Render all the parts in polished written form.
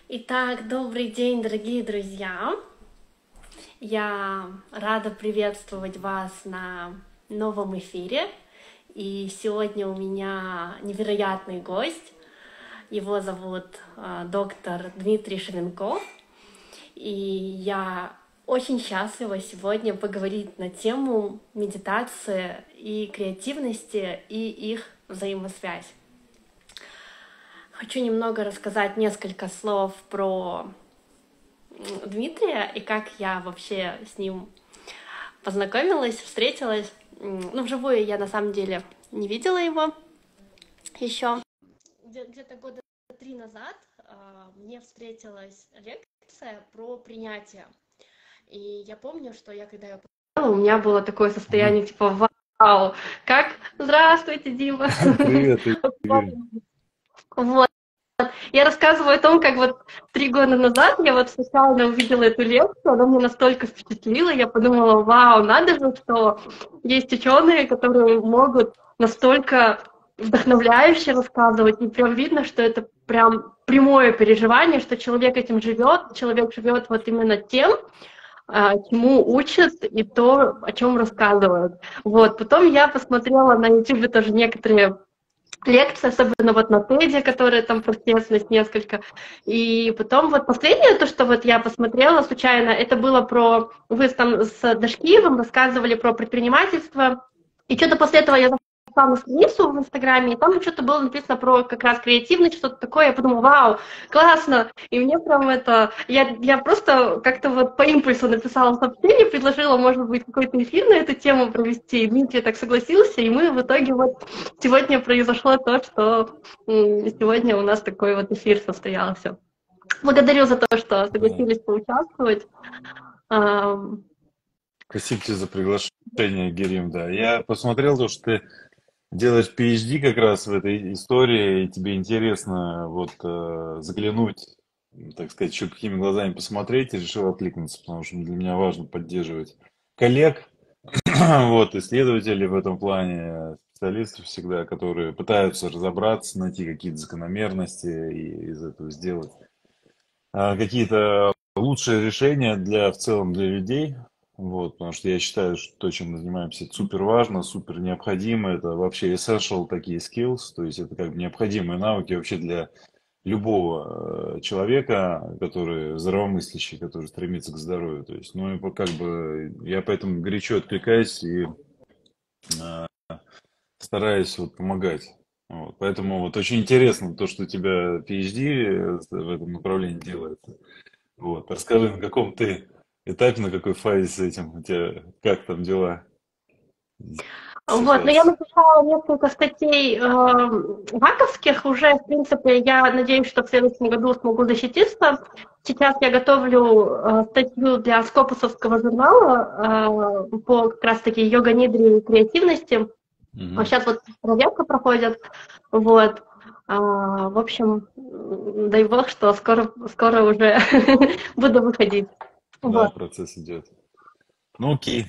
Итак, добрый день, дорогие друзья! Я рада приветствовать вас на новом эфире. И сегодня у меня невероятный гость. Его зовут доктор Дмитрий Шеленков. И я очень счастлива сегодня поговорить на тему медитации и креативности и их взаимосвязь. Хочу немного рассказать несколько слов про Дмитрия и как я вообще с ним познакомилась, встретилась. Ну, вживую я на самом деле не видела его еще. Где-то года 3 назад мне встретилась лекция про принятие. И я помню, что я когда ее у меня было такое состояние типа вау, как здравствуйте, Дима. Привет, Игорь. Вот. Я рассказываю о том, как вот 3 года назад я вот случайно увидела эту лекцию, она меня настолько впечатлила, я подумала, вау, надо же, что есть ученые, которые могут настолько вдохновляюще рассказывать, и прям видно, что это прям прямое переживание, что человек этим живет, человек живет вот именно тем, чему учат и то, о чем рассказывают. Вот. Потом я посмотрела на YouTube тоже некоторые лекции, особенно вот на TED, которые там пространственность несколько. И потом вот последнее, то, что вот я посмотрела случайно, это было про... Вы там с Дашкиевым рассказывали про предпринимательство. И что-то после этого я зашла на страницу в Инстаграме, и там что-то было написано про как раз креативность, что-то такое. Я подумала, вау, классно. И мне прям это... Я просто как-то вот по импульсу написала сообщение, предложила, может быть, какой-то эфир на эту тему провести. И Дмитрий так согласился, и мы в итоге вот сегодня произошло то, что сегодня у нас такой вот эфир состоялся. Благодарю за то, что Да. согласились поучаствовать. Ам, Спасибо тебе за приглашение, Герим. Да. Я посмотрел то, что ты делаешь PhD как раз в этой истории, и тебе интересно вот заглянуть, так сказать, еще какими глазами посмотреть, и решил откликнуться, потому что для меня важно поддерживать коллег, вот, исследователей в этом плане, специалистов всегда, которые пытаются разобраться, найти какие-то закономерности и из этого сделать какие-то лучшие решения для в целом для людей. Вот, потому что я считаю, что то, чем мы занимаемся, это супер важно, супер необходимо. Это вообще essential такие skills, то есть это как бы необходимые навыки вообще для любого человека, который здравомыслящий, который стремится к здоровью. То есть, ну, и как бы я поэтому горячо откликаюсь и э, стараюсь вот помогать. Вот, поэтому вот очень интересно то, что у тебя PhD в этом направлении делает. Вот. Расскажи, на каком ты этапе, на какой фазе с этим? У тебя как там дела вот, но я сейчас? написала несколько статей ваковских уже, в принципе, я надеюсь, что в следующем году смогу защититься. Сейчас я готовлю статью для Скопусовского журнала по как раз-таки йога-нидре и креативности. А Мгм. сейчас вот проверка проходит, вот. В общем, дай бог, что скоро уже буду выходить. Да, Вот. процесс идет. Ну окей.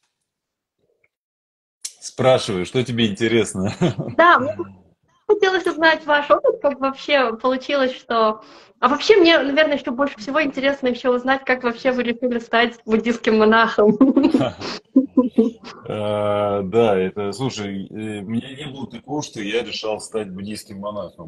Спрашивай, что тебе интересно? Да, мне хотелось узнать ваш опыт, как вообще получилось, что... А вообще мне, наверное, еще больше всего интересно еще узнать, как вообще вы решили стать буддийским монахом. Да, это, слушай, у меня не было такого, что я решал стать буддийским монахом.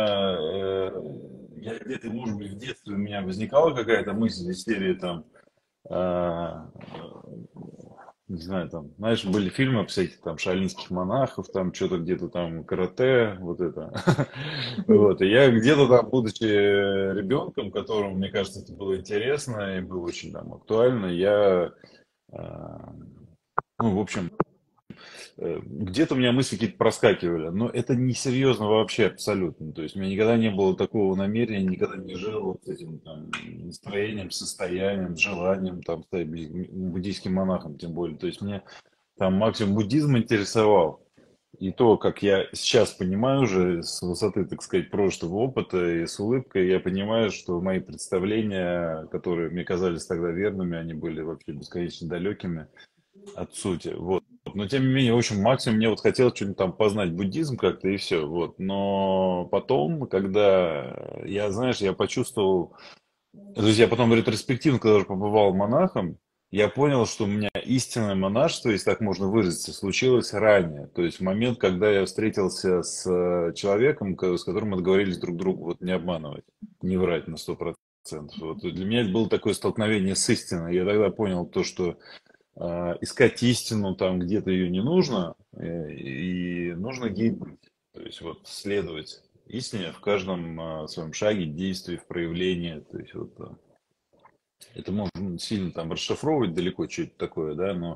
Я где-то, может быть, в детстве у меня возникала какая-то мысль из серии там, а, не знаю, там, знаешь, были фильмы всяких там шаолиньских монахов, там что-то где-то там карате, вот это. Вот, и я где-то там, будучи ребенком, которому, мне кажется, это было интересно и было очень там актуально, а, ну, в общем, где-то у меня мысли какие-то проскакивали, но это не серьезно вообще абсолютно. То есть у меня никогда не было такого намерения, никогда не жил вот этим там, настроением, состоянием, желанием там, стать буддийским монахом, тем более. То есть мне там максимум буддизм интересовал. И то, как я сейчас понимаю уже с высоты, так сказать, прошлого опыта и с улыбкой, я понимаю, что мои представления, которые мне казались тогда верными, они были вообще бесконечно далекими от сути. Вот. Но тем не менее, в общем, максимум мне вот хотелось что-нибудь там познать буддизм как-то и все, вот. Но потом, когда я, знаешь, я почувствовал, то есть я потом ретроспективно, когда уже побывал монахом, я понял, что у меня истинное монашество, если так можно выразиться, случилось ранее. То есть в момент, когда я встретился с человеком, с которым мы договорились друг другу вот не обманывать, не врать на 100%. Вот. И для меня это было такое столкновение с истиной. Я тогда понял то, что искать истину там где-то ее не нужно, и нужно ей быть. То есть вот следовать истине в каждом своем шаге, действии, в проявлении. То есть вот это можно сильно там расшифровывать далеко, что это такое, да, но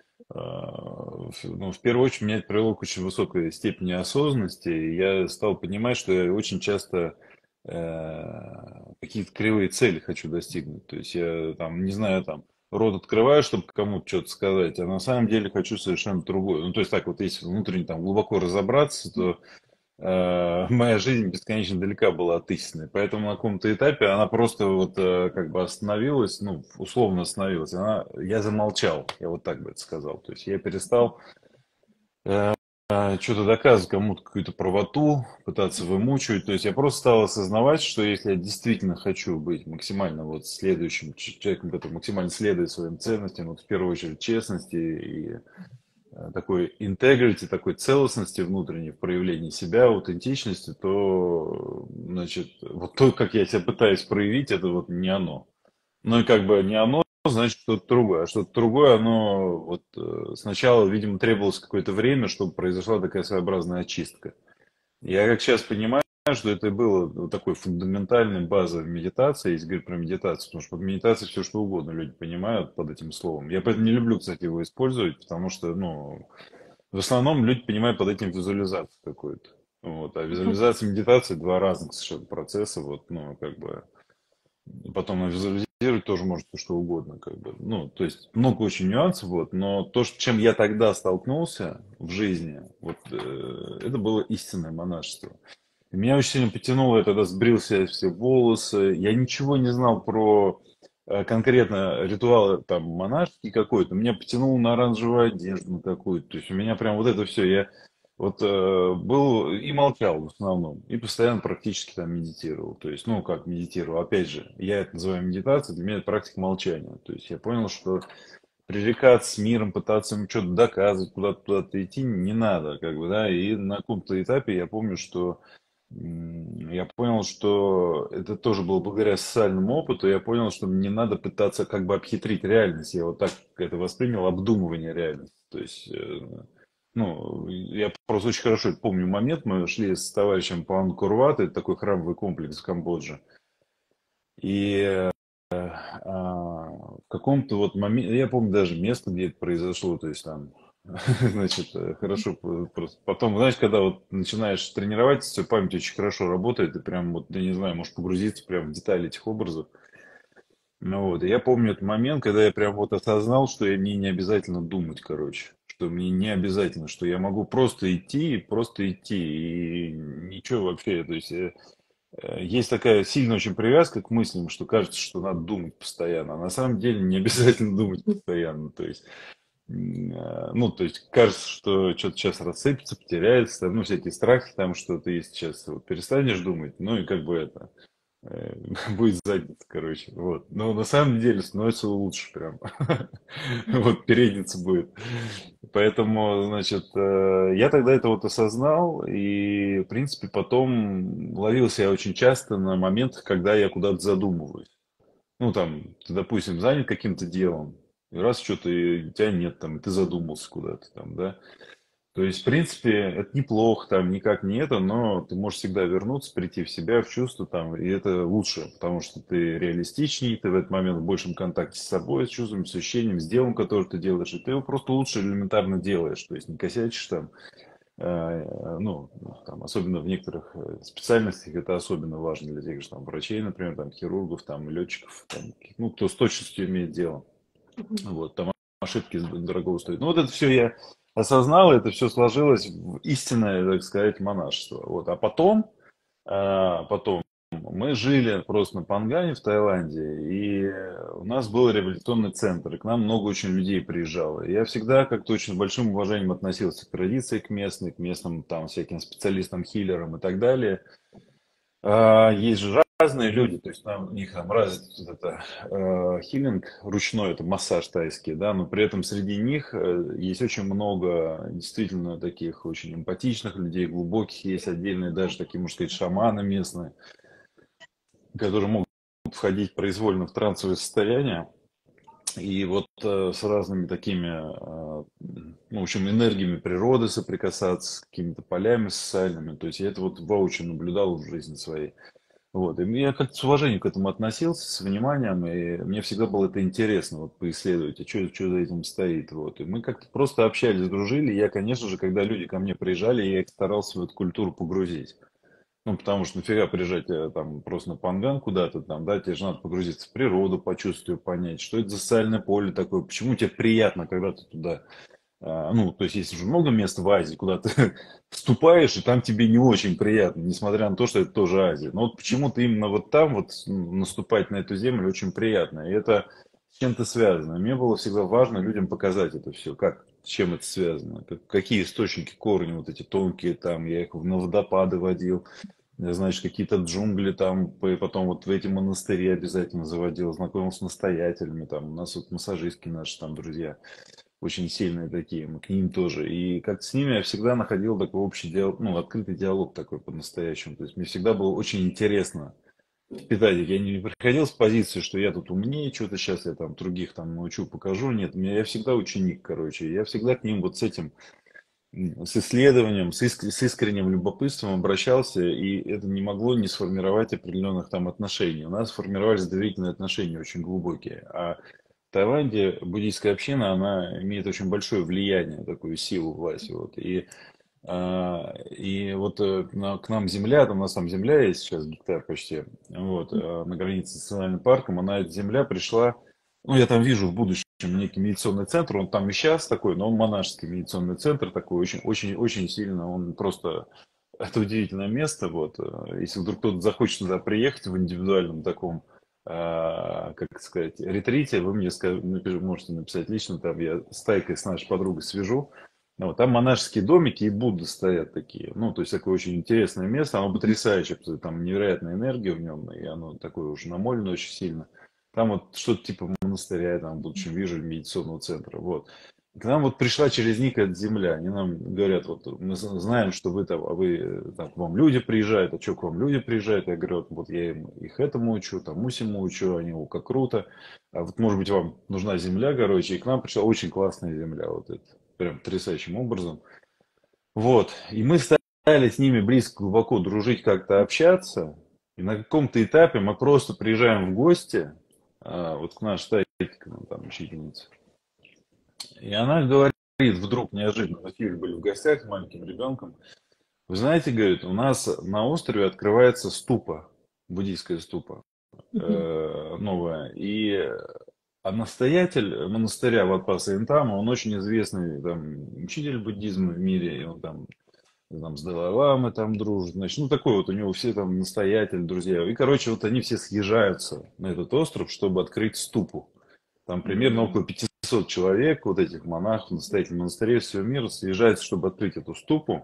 ну, в первую очередь меня это привело к очень высокой степени осознанности, и я стал понимать, что я очень часто какие-то кривые цели хочу достигнуть. То есть я там, не знаю, там, рот открываю, чтобы кому-то что-то сказать, а на самом деле хочу совершенно другое. Ну, то есть так вот, если внутренне там глубоко разобраться, то моя жизнь бесконечно далека была от истины. Поэтому на каком-то этапе она просто вот как бы остановилась, ну, условно остановилась. Я замолчал, я вот так бы это сказал. То есть я перестал что-то доказывать кому-то какую-то правоту, пытаться вымучивать. То есть я просто стал осознавать, что если я действительно хочу быть максимально вот следующим человеком, который максимально следует своим ценностям, вот в первую очередь честности и такой integrity, такой целостности внутренней в проявлении себя, аутентичности, то, значит, вот то, как я себя пытаюсь проявить, это вот не оно. Ну и как бы не оно, значит что-то другое. А что-то другое, оно вот сначала, видимо, требовалось какое-то время, чтобы произошла такая своеобразная очистка. Я как сейчас понимаю, что это было вот такой фундаментальной базой в медитации, если говорить про медитацию, потому что под медитацией все что угодно люди понимают под этим словом. Я поэтому не люблю, кстати, его использовать, потому что, ну, в основном люди понимают под этим визуализацию какую-то. Вот, а визуализация и медитация два разных совершенно процесса, вот, ну, как бы, потом визуализировать тоже может что угодно, как бы, ну, то есть много очень нюансов, вот, но то, чем я тогда столкнулся в жизни, вот, это было истинное монашество. И меня очень сильно потянуло, я тогда сбрил себе все волосы, я ничего не знал про конкретно ритуалы там монашеский какой-то, меня потянуло на оранжевую одежду на какую-то, то есть у меня прям вот это все, я вот был и молчал в основном, и постоянно практически там медитировал, то есть, ну, как медитировал, опять же, я это называю медитацией, для меня это практика молчания, то есть я понял, что пререкаться с миром, пытаться ему что-то доказывать, куда-то идти не надо, как бы, да, и на каком-то этапе я помню, что я понял, что это тоже было благодаря социальному опыту, я понял, что не надо пытаться как бы обхитрить реальность, я вот так это воспринял, обдумывание реальности, то есть, ну, я просто очень хорошо помню момент, мы шли с товарищем по Ангкор-Ват, это такой храмовый комплекс в Камбодже, и в каком-то вот моменте, я помню даже место, где это произошло, то есть там, значит, хорошо, просто потом, знаешь, когда вот начинаешь тренировать, все, память очень хорошо работает, и прям вот, я не знаю, можешь погрузиться прям в детали этих образов. Ну вот, и я помню этот момент, когда я прям вот осознал, что мне не обязательно думать, короче, что мне не обязательно, что я могу просто идти, и ничего вообще, то есть есть такая сильная очень привязка к мыслям, что кажется, что надо думать постоянно, а на самом деле не обязательно думать постоянно. То есть, ну, то есть кажется, что что-то сейчас рассыпется, потеряется, там, ну, всякие страхи, там, что ты сейчас вот перестанешь думать, ну, и как бы это э, будет задница, короче, вот. Но на самом деле становится лучше прям. Вот передница будет. Поэтому, значит, я тогда это вот осознал, и, в принципе, потом ловился я очень часто на моментах, когда я куда-то задумываюсь. Ну, там, ты, допустим, занят каким-то делом, и раз что-то тебя нет там, и ты задумался куда-то там, да. То есть, в принципе, это неплохо, там, никак не это, но ты можешь всегда вернуться, прийти в себя, в чувство, там, и это лучше, потому что ты реалистичнее, ты в этот момент в большем контакте с собой, с чувством, с ощущением, с делом, которое ты делаешь, и ты его просто лучше элементарно делаешь, то есть не косячишь там, ну, там, особенно в некоторых специальностях это особенно важно для тех же там врачей, например, там, хирургов, там, летчиков, там, ну, кто с точностью имеет дело. Вот, там ошибки дорого стоят. Ну, вот это все я осознал, это все сложилось в истинное, так сказать, монашество. Вот. А потом мы жили просто на Пангане в Таиланде, и у нас был реабилитационный центр, и к нам много очень людей приезжало. И я всегда как-то очень с большим уважением относился к традиции, к местным там всяким специалистам, хиллерам и так далее. Есть же разные люди, то есть там, у них там развит вот это хилинг ручной, это массаж тайский, да, но при этом среди них есть очень много действительно таких очень эмпатичных людей, глубоких, есть отдельные даже такие, можно сказать, шаманы местные, которые могут входить произвольно в трансовое состояние. И вот с разными такими, ну, в общем, энергиями природы соприкасаться, с какими-то полями социальными. То есть я это вот воочию наблюдал в жизни своей. Вот. И я как-то с уважением к этому относился, с вниманием, и мне всегда было это интересно, вот, поисследовать, что за этим стоит. Вот. И мы как-то просто общались, дружили. И я, конечно же, когда люди ко мне приезжали, я их старался в эту культуру погрузить. Ну, потому что нафига приезжать там просто на Панган куда-то там, да, тебе же надо погрузиться в природу, почувствовать, понять, что это за социальное поле такое, почему тебе приятно, когда ты туда, ну, то есть есть уже много мест в Азии, куда ты вступаешь, и там тебе не очень приятно, несмотря на то, что это тоже Азия. Но вот почему-то именно вот там вот наступать на эту землю очень приятно, и это с чем-то связано. Мне было всегда важно людям показать это все, как, с чем это связано, какие источники, корни вот эти тонкие там, я их на водопады водил, значит, какие-то джунгли там, потом вот в эти монастыри обязательно заводил, знакомился с настоятелями, там, у нас вот массажистки наши там друзья, очень сильные такие, мы к ним тоже, и как с ними я всегда находил такой общий диалог, ну, открытый диалог такой по-настоящему, то есть мне всегда было очень интересно питать их, я не приходил с позиции, что я тут умнее, что-то сейчас я там других там научу, покажу, нет, я всегда ученик, короче, я всегда к ним вот с этим с исследованием, с искренним любопытством обращался, и это не могло не сформировать определенных там отношений. У нас сформировались доверительные отношения очень глубокие. А в Таиланде буддийская община, она имеет очень большое влияние, такую силу, власть. Вот. И вот к нам земля, там у нас там земля есть сейчас, гектар почти, вот, на границе с национальным парком, она, эта земля пришла, ну, я там вижу в будущем некий медитационный центр, он там и сейчас такой, но он монашеский медитационный центр такой, очень, очень, очень сильно, он просто, это удивительное место, вот, если вдруг кто-то захочет туда приехать в индивидуальном таком, как сказать, ретрите, вы мне можете написать лично, там я с Тайкой, с нашей подругой свяжу. Ну, вот, там монашеские домики и Будды стоят такие. Ну, то есть такое очень интересное место, оно потрясающее, потому что там невероятная энергия в нем, и оно такое уже намолено очень сильно. Там вот что-то типа монастыря, я там в будущем вижу, медитационного центра. Вот. К нам вот пришла через них эта земля. Они нам говорят, вот мы знаем, что вы там, там, к вам люди приезжают, а что к вам люди приезжают? Я говорю, вот я их этому учу, там усему учу, они, как круто. А вот может быть вам нужна земля, короче, и к нам пришла очень классная земля, вот это, прям потрясающим образом. Вот, и мы стали с ними близко, глубоко дружить, как-то общаться. И на каком-то этапе мы просто приезжаем в гости, вот к нашей Тайке, ну, там, учительнице. И она говорит, вдруг неожиданно, такие были в гостях с маленьким ребенком. Вы знаете, говорит, у нас на острове открывается ступа, буддийская ступа новая. А настоятель монастыря Ватпаса Интама, он очень известный там, учитель буддизма в мире, и он там с Далай-ламой там дружит, значит, ну такой вот у него все там настоятель, друзья. И, короче, вот они все съезжаются на этот остров, чтобы открыть ступу. Там примерно около 500 человек, вот этих монахов, настоятелей монастырей всего мира съезжаются, чтобы открыть эту ступу,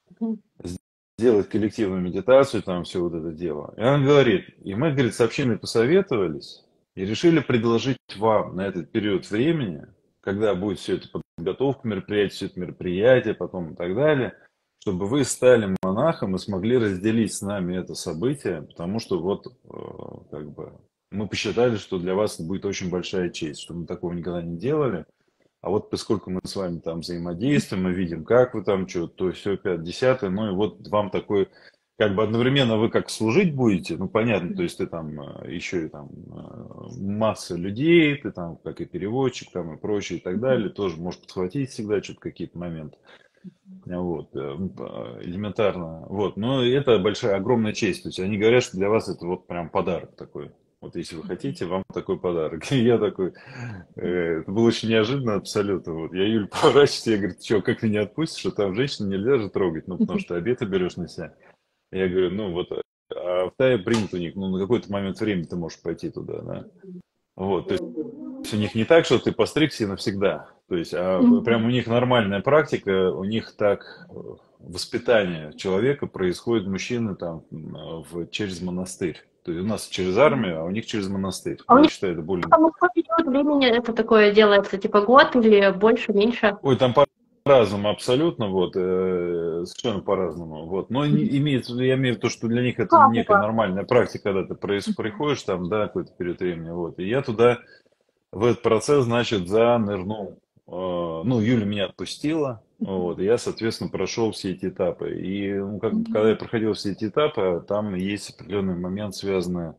сделать коллективную медитацию, там все вот это дело. И он говорит, и мы, говорит, с общиной посоветовались и решили предложить вам на этот период времени, когда будет все это подготовка мероприятия, все это мероприятие, потом и так далее, чтобы вы стали монахом и смогли разделить с нами это событие, потому что вот как бы мы посчитали, что для вас это будет очень большая честь, что мы такого никогда не делали. А вот поскольку мы с вами там взаимодействуем, мы видим, как вы там, что, то все, 5-10, ну и вот вам такой, как бы одновременно вы как служить будете, ну понятно, то есть ты там еще и там масса людей, ты там как и переводчик там и прочее и так далее, тоже можешь подхватить всегда что-то, какие-то моменты. Вот, элементарно. Вот, но это большая, огромная честь. То есть они говорят, что для вас это вот прям подарок такой. Вот если вы хотите, вам такой подарок. И я такой, это было очень неожиданно абсолютно. Вот, я Юль поворачиваюсь, я говорю, ты что, как ты не отпустишь, а там женщину нельзя же трогать, ну, потому что обеты берешь на себя. Я говорю, ну, вот А в Тае принято у них, ну, на какой-то момент времени ты можешь пойти туда, да. Вот, то есть у них не так, что ты постригся и навсегда. То есть, а прям у Мгм. них нормальная практика, у них так воспитание человека происходит мужчины там через монастырь. То есть у нас через армию, а у них через монастырь. А у Я них считаю, это более... там на какой период времени это такое делается? Типа год или больше, меньше? Ой, там по-разному абсолютно, вот, совершенно по-разному, вот. Но я имею в виду, что для них это некая Как? нормальная практика, когда ты приходишь там, да, какой-то период времени, вот. И я туда в этот процесс, значит, занырнул. Ну, Юля меня отпустила, вот, и я, соответственно, прошел все эти этапы. И ну, когда я проходил все эти этапы, там есть определенный момент, связанный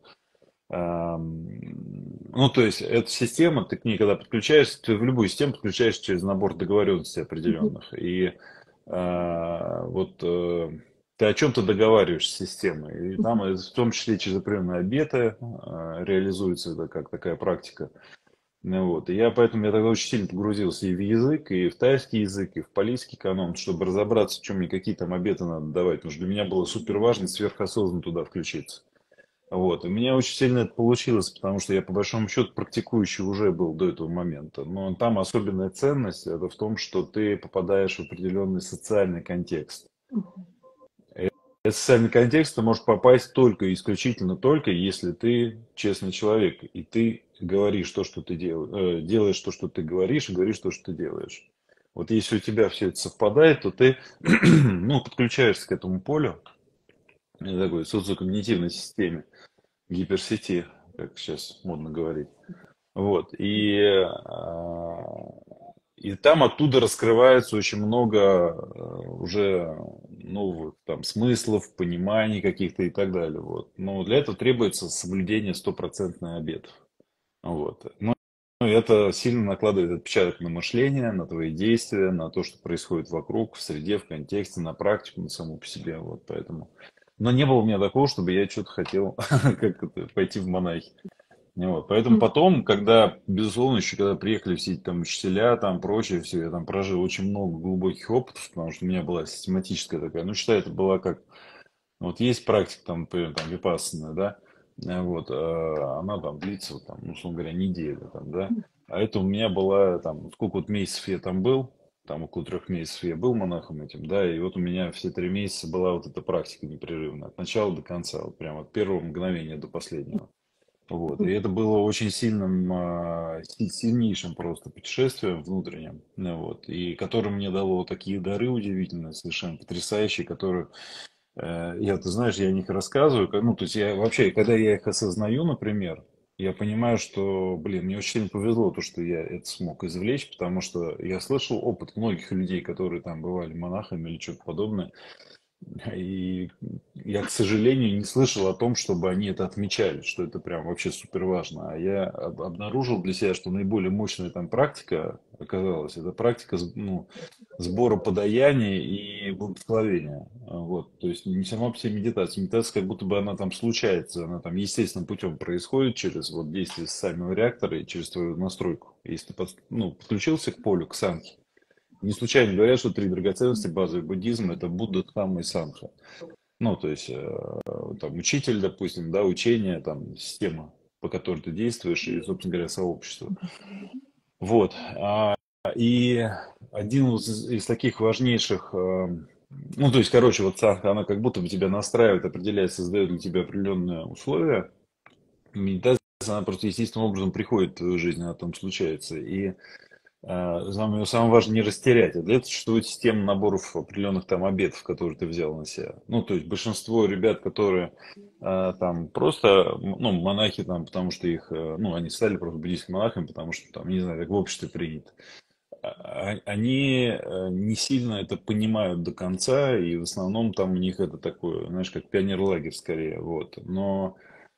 ну, то есть, эта система, ты к ней, когда подключаешься, ты в любую систему подключаешься через набор договоренностей определенных. И вот ты о чем-то договариваешься с системой. И там, в том числе, через определенные обеты реализуется это как такая практика. Ну, вот. И я поэтому я тогда очень сильно погрузился и в язык, и в тайский язык, и в палийский канон, чтобы разобраться, в чем мне какие там обеты надо давать. Потому что для меня было супер важно сверхосознанно туда включиться. Вот. И у меня очень сильно это получилось, потому что я, по большому счету, практикующий уже был до этого момента. Но там особенная ценность это в том, что ты попадаешь в определенный социальный контекст. Этот социальный контекст ты можешь попасть только и исключительно только, если ты честный человек, и ты говоришь то, что ты делаешь, делаешь то, что ты говоришь, и говоришь то, что ты делаешь. Вот если у тебя все это совпадает, то ты ну, подключаешься к этому полю, такой социокогнитивной системе, гиперсети, как сейчас модно говорить. Вот. И там оттуда раскрывается очень много уже новых там смыслов, пониманий каких-то и так далее. Вот. Но для этого требуется соблюдение стопроцентной обетов. Вот. Ну, и это сильно накладывает отпечаток на мышление, на твои действия, на то, что происходит вокруг, в среде, в контексте, на практику, на саму по себе. Вот поэтому. Но не было у меня такого, чтобы я что-то хотел как это, пойти в монахи. Вот. Поэтому потом, когда, безусловно, еще когда приехали все эти там учителя, там прочее, все, я там прожил очень много глубоких опытов, потому что у меня была систематическая такая, ну, считай, это была как, вот есть практика, там, например, там, випассана, да, вот, она там длится, вот, там, ну, условно говоря, неделю, там, да, а это у меня была, там, сколько вот месяцев я там был, там, около 3 месяцев я был монахом этим, да, и вот у меня все 3 месяца была вот эта практика непрерывная, от начала до конца, вот прямо от первого мгновения до последнего. Вот. И это было очень сильным, сильнейшим просто путешествием внутренним, ну вот, и которое мне дало такие дары удивительные, совершенно потрясающие, которые, я, ты знаешь, я о них рассказываю, ну, то есть я вообще, когда я их осознаю, например, я понимаю, что, блин, мне очень сильно повезло то, что я это смог извлечь, потому что я слышал опыт многих людей, которые там бывали монахами или что-то подобное, и я, к сожалению, не слышал о том, чтобы они это отмечали, что это прям вообще супер важно. А я обнаружил для себя, что наиболее мощная там практика оказалась, это практика ну, сбора подаяния и благословения. Вот. То есть не сама по себе медитация. Медитация как будто бы она там случается, она там естественным путем происходит через вот действие социального реактора и через твою настройку. Если ты ну, подключился к полю, к санхе, не случайно говорят, что 3 драгоценности базовый буддизм это Будда, Дхамма и Сангха. Ну, то есть, там, учитель, допустим, да, учение, там, система, по которой ты действуешь, и, собственно говоря, сообщество. Вот. И один из таких важнейших, ну, то есть, короче, вот Сангха, она как будто бы тебя настраивает, определяет, создает для тебя определенные условия. Медитация, она просто естественным образом приходит в твою жизнь, она там случается. И самое важное не растерять. А для этого существует система наборов определенных там обетов, которые ты взял на себя. Ну, то есть большинство ребят, которые там просто, ну, монахи там, потому что их, ну, они стали просто буддийскими монахами, потому что там, не знаю, как в обществе принято. Они не сильно это понимают до конца, и в основном там у них это такое, знаешь, как пионер-лагерь скорее, вот. Но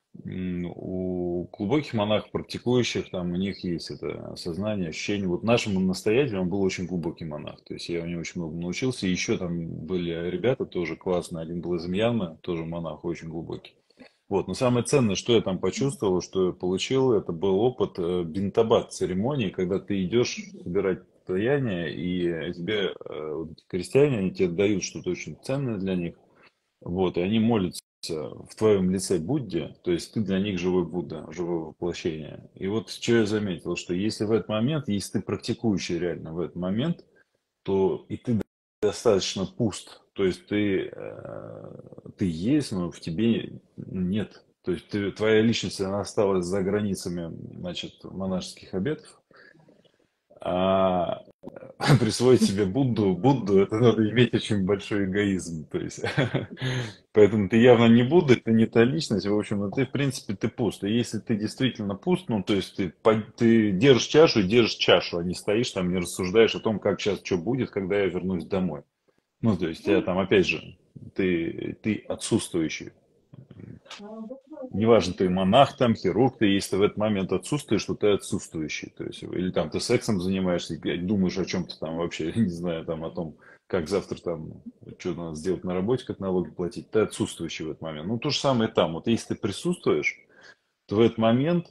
у глубоких монахов, практикующих, там у них есть это осознание, ощущение. Вот нашему настоятелю он был очень глубокий монах, то есть я у него очень много научился. И еще там были ребята тоже классные, один был из Мьянмы, тоже монах, очень глубокий. Вот, но самое ценное, что я там почувствовал, что я получил, это был опыт бинтабат церемонии, когда ты идешь собирать даяние, и тебе вот эти крестьяне, они тебе дают что-то очень ценное для них, вот, и они молятся в твоем лице Будде, то есть ты для них живой Будда, живое воплощение. И вот что я заметил, что если в этот момент, если ты практикующий реально в этот момент, то и ты достаточно пуст, то есть ты есть, но в тебе нет. То есть твоя личность, она осталась за границами, значит, монашеских обетов, а присвоить себе Будду, это надо иметь очень большой эгоизм. То есть, поэтому ты явно не Будда, ты не та личность, в общем, ты, в принципе, ты пуст. И если ты действительно пуст, ну, то есть ты держишь чашу, а не стоишь там, не рассуждаешь о том, как сейчас что будет, когда я вернусь домой. Ну, то есть, я там, опять же, ты отсутствующий. Неважно, ты монах там, хирург, ты, если ты в этот момент отсутствуешь, то ты отсутствующий. То есть, или там ты сексом занимаешься, и думаешь о чем-то там вообще, не знаю, там о том, как завтра там, что надо сделать на работе, как налоги платить, ты отсутствующий в этот момент. Ну, то же самое там. Вот если ты присутствуешь, то в этот момент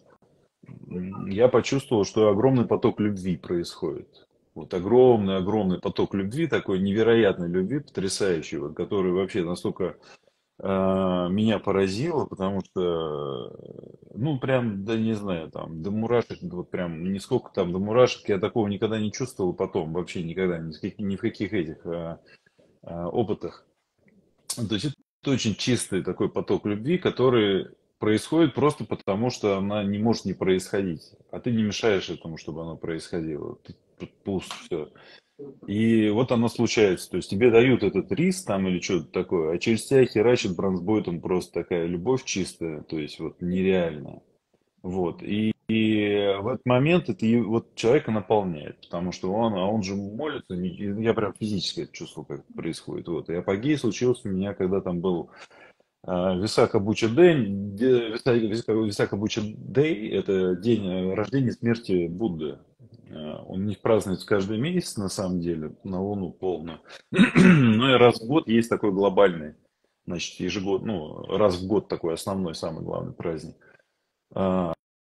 я почувствовал, что огромный поток любви происходит. Вот огромный поток любви, такой невероятной любви, потрясающей, вот, который вообще настолько меня поразило, потому что, ну, прям, да не знаю, там, до мурашек, вот прям, не сколько там, до мурашек, я такого никогда не чувствовал потом, вообще никогда, ни в каких этих опытах. То есть это очень чистый такой поток любви, который происходит просто потому, что она не может не происходить, а ты не мешаешь этому, чтобы оно происходило. Ты пуст, все. И вот оно случается. То есть тебе дают этот рис там или что-то такое, а через тебя херачит бронзбойтом просто такая любовь чистая, то есть вот нереальная. Вот. И в этот момент это вот человека наполняет, потому что он же молится, я прям физически это чувствую, как это происходит. Вот. И апогей случился у меня, когда там был Висака Буча день, Висака Буча Дэй, это день рождения и смерти Будды. Он у них празднуется каждый месяц, на самом деле, на Луну полную. Ну и раз в год есть такой глобальный, значит, ежегодно, ну, раз в год такой основной, самый главный праздник. А,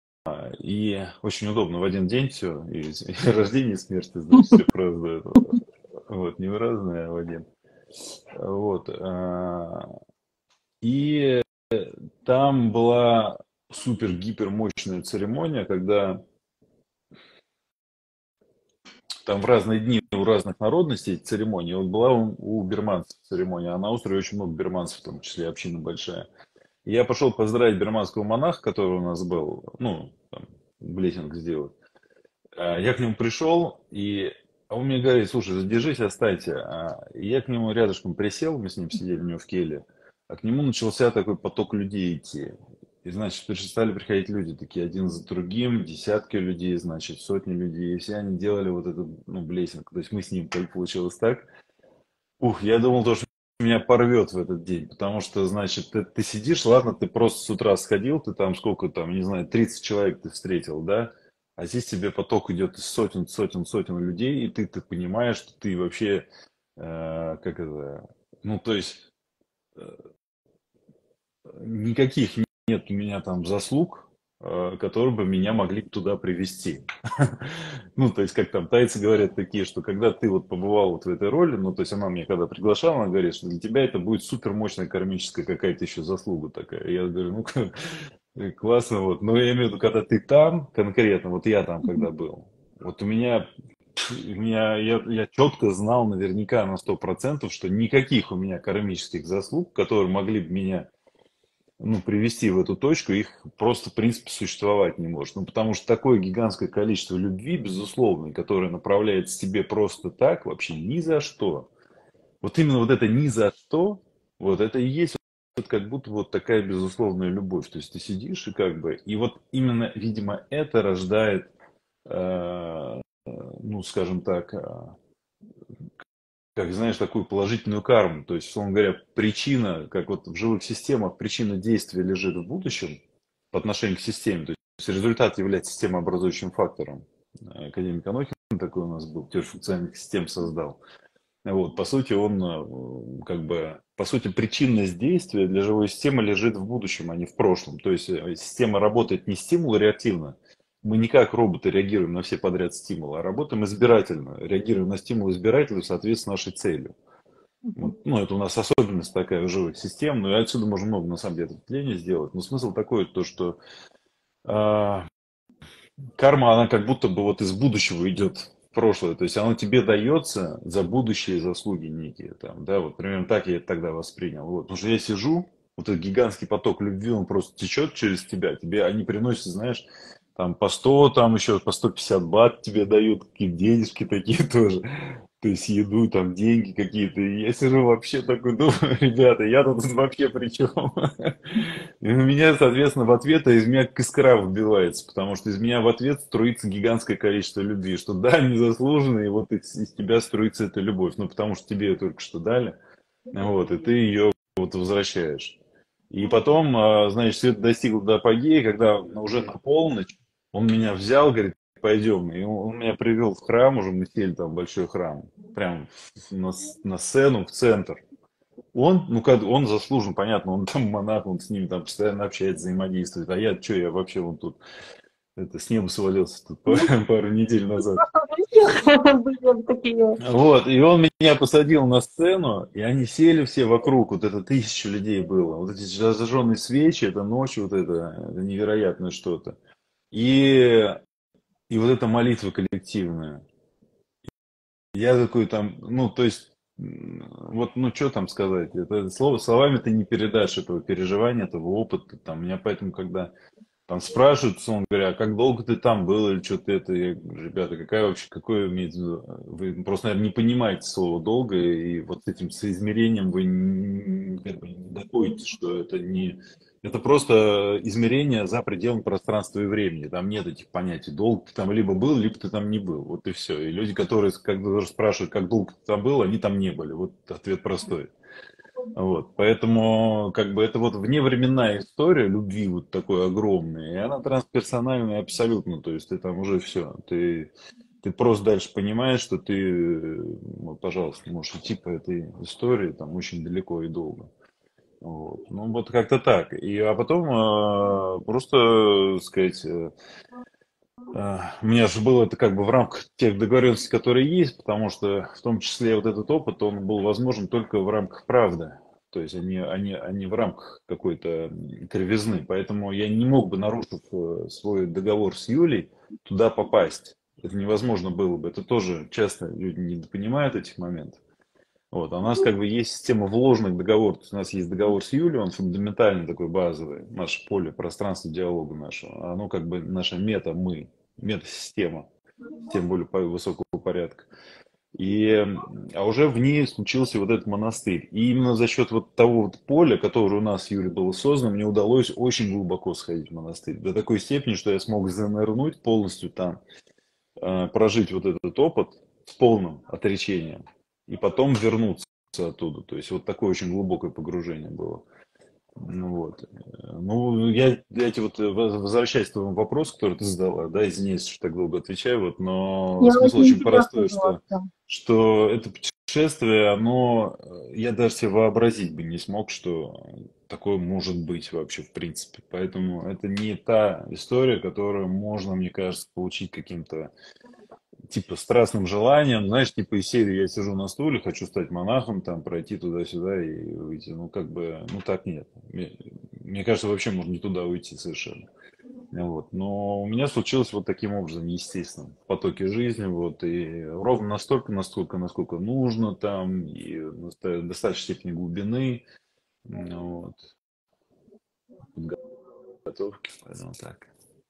И очень удобно в один день все, и рождение, и смерть, значит, все празднуют. Вот, не в разные, а в один. Вот. И там была супер-гипер мощная церемония, когда там в разные дни у разных народностей церемония. Вот была у бирманцев церемония, а на острове очень много бирманцев, в том числе община большая. И я пошел поздравить бирманского монаха, который у нас был, ну, там, блессинг сделать. Я к нему пришел, и он мне говорит: слушай, задержись, останься. И я к нему рядышком присел, мы с ним сидели у него в келье, а к нему начался такой поток людей идти. И, значит, стали приходить люди, такие один за другим, десятки людей, значит, сотни людей, и все они делали вот этот, ну, блессинг. То есть мы с ним получилось так. Ух, я думал, то, что меня порвет в этот день, потому что, значит, ты сидишь, ладно, ты просто с утра сходил, ты там сколько там, не знаю, 30 человек ты встретил, да, а здесь тебе поток идет из сотен людей, и ты понимаешь, что ты вообще, как это, ну, то есть, никаких нет у меня там заслуг, которые бы меня могли туда привести. Ну, то есть, как там тайцы говорят такие, что когда ты вот побывал вот в этой роли, ну, то есть она меня когда приглашала, она говорит, что для тебя это будет супер мощная кармическая какая-то еще заслуга такая. Я говорю, ну, классно, вот. Но я имею в виду, когда ты там конкретно, вот я там когда был, вот я четко знал наверняка на 100%, что никаких у меня кармических заслуг, которые могли бы меня, ну, привести в эту точку, их просто, в принципе, существовать не может. Ну, потому что такое гигантское количество любви, безусловно, которое направляется тебе просто так, вообще ни за что. Вот именно вот это ни за что, вот это и есть вот как будто вот такая безусловная любовь. То есть ты сидишь и как бы, и вот именно, видимо, это рождает, ну, скажем так, как знаешь, такую положительную карму. То есть, условно говоря, причина, как вот в живых системах, причина действия лежит в будущем по отношению к системе. То есть результат является системообразующим фактором. Академик Анохин такой у нас был, теорию функциональных систем создал. Вот, по сути, он как бы, по сути, причинность действия для живой системы лежит в будущем, а не в прошлом. То есть система работает не стимул-реактивно. Мы не как роботы реагируем на все подряд стимулы, а работаем избирательно, реагируем на стимул избирательно в соответствии с нашей целью. Вот, ну, это у нас особенность такая в живых систем, но и отсюда можно много, на самом деле, ответвлений сделать. Но смысл такой, то, что а, карма, она как будто бы вот из будущего идет в прошлое. То есть она тебе дается за будущие заслуги некие. Там, да, вот примерно так я это тогда воспринял. Вот. Потому что я сижу, вот этот гигантский поток любви, он просто течет через тебя. Тебе они приносят, знаешь, там по 100, там еще по 150 бат тебе дают, какие денежки такие тоже. То есть еду, там деньги какие-то. И я сижу вообще такой, думаю, ребята, я тут вообще при чем? И у меня, соответственно, в ответ из меня искра выбивается, потому что из меня в ответ струится гигантское количество любви, что да, незаслуженно, и вот из тебя струится эта любовь, ну потому что тебе ее только что дали, вот, и ты ее вот возвращаешь. И потом, значит, все это достигло до апогея, когда уже на полночь он меня взял, говорит, пойдем, и он меня привел в храм, уже мы сели там в большой храм, прям на сцену, в центр. Он, ну, как, он заслужен, понятно, он там монах, он с ними там постоянно общается, взаимодействует. А я, что, я вообще вон тут, это, с неба свалился тут пару недель назад. Были такие. Вот, и он меня посадил на сцену, и они сели все вокруг, вот это 1000 людей было. Вот эти зажженные свечи, это ночь, вот это невероятное что-то. И, и вот эта молитва коллективная. Я такой там, ну, то есть, вот, ну, что там сказать, это словами ты не передашь этого переживания, этого опыта, там, меня поэтому, когда там спрашивают, он говоря, а как долго ты там был или что-то это, я говорю, ребята, какая вообще, какое имеется в виду, вы просто, наверное, не понимаете слово долго, и вот с этим соизмерением вы как бы не доходите, что это не, это просто измерение за пределами пространства и времени. Там нет этих понятий. Долго ты там либо был, либо ты там не был. Вот и все. И люди, которые когда даже спрашивают, как долго ты там был, они там не были. Вот ответ простой. Вот. Поэтому как бы это вот вневременная история любви вот такой огромной. И она трансперсональная абсолютно. То есть ты там уже все. Ты просто дальше понимаешь, что ты, вот, пожалуйста, можешь идти по этой истории там очень далеко и долго. Вот. Ну, вот как-то так. И, а потом просто, сказать, у меня же было это как бы в рамках тех договоренностей, которые есть, потому что в том числе вот этот опыт, он был возможен только в рамках правды. То есть они в рамках какой-то кривизны. Поэтому я не мог бы, нарушив свой договор с Юлей, туда попасть. Это невозможно было бы. Это тоже часто люди не понимают этих моментов. Вот, а у нас как бы есть система вложенных договоров. То есть у нас есть договор с Юлей, он фундаментальный такой базовый, наше поле, пространство диалога нашего. Оно как бы наша мета-мы, мета-система, тем более высокого порядка. И, а уже в ней случился вот этот монастырь. И именно за счет вот того вот поля, которое у нас с Юлей было создано, мне удалось очень глубоко сходить в монастырь. До такой степени, что я смог занырнуть полностью там, прожить вот этот опыт с полным отречением и потом вернуться оттуда. То есть вот такое очень глубокое погружение было. Ну вот. Ну, я эти вот, возвращаясь к твоему вопросу, который ты задала, да, извиняюсь, что так долго отвечаю, вот, но Мне смысл очень очень интересно простой, было всё. что это путешествие, оно, я даже себе вообразить бы не смог, что такое может быть вообще в принципе. Поэтому это не та история, которую можно, мне кажется, получить каким-то типа страстным желанием, знаешь, типа из серии я сижу на стуле, хочу стать монахом, там пройти туда-сюда и выйти. Ну, как бы, ну так нет. Мне кажется, вообще можно не туда уйти совершенно. Вот. Но у меня случилось вот таким образом, естественно, в потоке жизни, вот, и ровно настолько, насколько нужно там, и в достаточной степени глубины, вот, подготовки, поэтому так.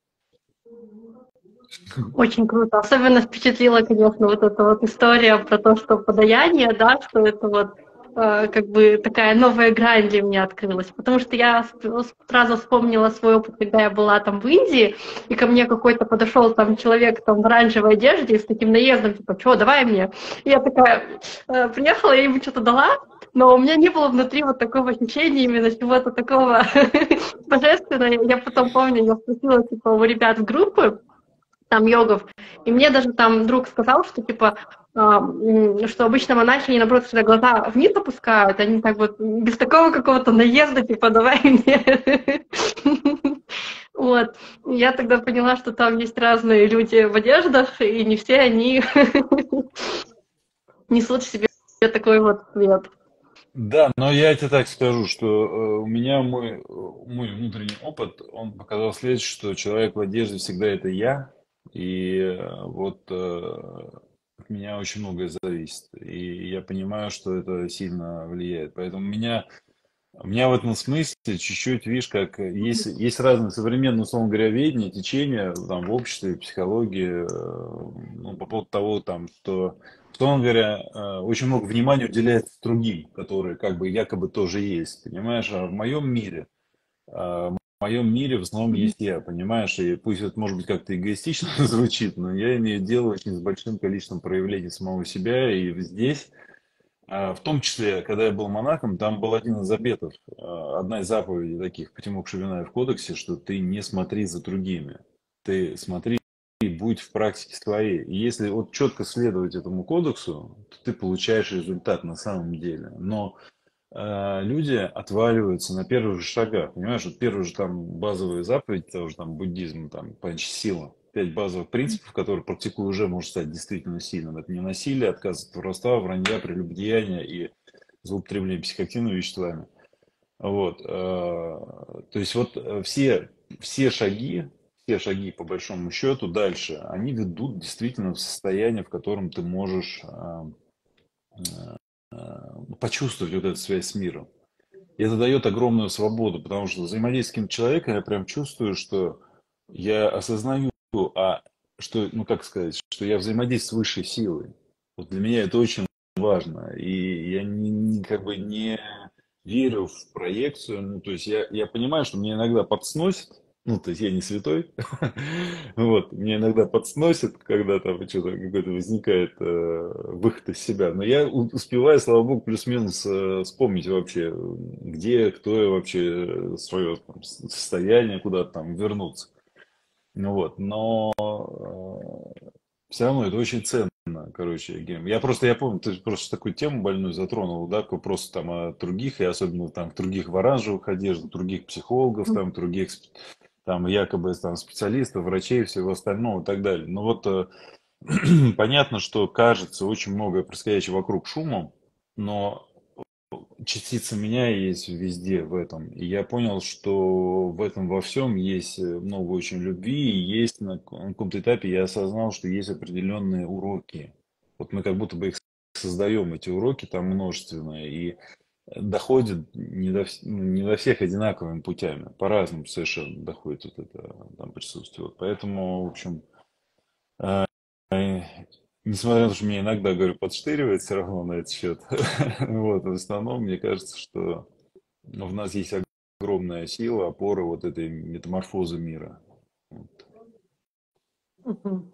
Очень круто. Особенно впечатлила, конечно, вот эта вот история про то, что подаяние, да, что это вот как бы такая новая грань для меня открылась. Потому что я сразу вспомнила свой опыт, когда я была там в Индии, и ко мне какой-то подошел там человек там в оранжевой одежде с таким наездом, типа, что, давай мне. И я такая приехала, я ему что-то дала, но у меня не было внутри вот такого ощущения именно чего-то такого божественного. Я потом помню, я спросила, типа, у ребят в группы, там йогов. И мне даже там друг сказал, что типа, что обычно монахини, наоборот, когда глаза вниз опускают, они так вот без такого какого-то наезда, типа, давай мне. Вот. Я тогда поняла, что там есть разные люди в одеждах, и не все они несут в себе такой вот цвет. Да, но я тебе так скажу, что у меня мой внутренний опыт, он показал следующее, что человек в одежде всегда это я, и от меня очень многое зависит, и я понимаю, что это сильно влияет, поэтому у меня в этом смысле чуть-чуть, видишь, как есть разные современные, условно говоря, ведения, течения там, в обществе, в психологии, ну, по поводу того, там, что, условно говоря, очень много внимания уделяется другим, которые как бы якобы тоже есть, понимаешь? А в моем мире в основном есть я, понимаешь? И пусть это может быть как-то эгоистично звучит, но я имею дело очень с большим количеством проявлений самого себя, и здесь в том числе, когда я был монахом, там был один из запретов, одна из заповедей таких Патимок Шевинаев в кодексе, что ты не смотри за другими. Ты смотри и будь в практике своей. И если вот четко следовать этому кодексу, то ты получаешь результат на самом деле. Но люди отваливаются на первых же шагах. Понимаешь, вот первые же там базовые заповеди, того же там буддизм, там, сила. 5 базовых принципов, которые практикуя уже может стать действительно сильным. Это не насилие, отказ от воровства, вранья, прелюбодеяния и злоупотребление психоактивными веществами. Вот. То есть вот все шаги по большому счету дальше, они ведут действительно в состояние, в котором ты можешь почувствовать вот эту связь с миром. И это дает огромную свободу, потому что взаимодействие с каким-то человеком, я прям чувствую, что я осознаю, а что, ну как сказать, что я взаимодействую с высшей силой. Вот для меня это очень важно. И я как бы не верю в проекцию. Ну, то есть я понимаю, что мне иногда подсносит, ну, то есть я не святой, вот, мне иногда подсносит, когда там что-то какой-то возникает выход из себя, но я успеваю, слава богу, плюс-минус вспомнить вообще, где, кто я вообще, свое там, состояние, куда-то там вернуться. Ну вот, но все равно это очень ценно, короче, Гейм. Я помню, ты просто такую тему больную затронул, да, к вопросу там о других, и особенно там других в оранжевых одеждах, других психологов, там, других там якобы там специалистов, врачей, всего остального и так далее. Но вот понятно, что кажется очень многое происходящее вокруг шумом, но частица меня есть везде в этом. И я понял, что в этом во всем есть много очень любви, и есть на каком-то этапе я осознал, что есть определенные уроки. Вот мы как будто бы их создаем, эти уроки там множественные, и доходит не до всех одинаковыми путями, по-разному совершенно доходит вот это там присутствие. Вот поэтому, в общем, несмотря на то, что мне иногда, говорю, подштыривает все равно на этот счет, вот, в основном, мне кажется, что в нас есть огромная сила, опора вот этой метаморфозы мира. Вот. Мгм.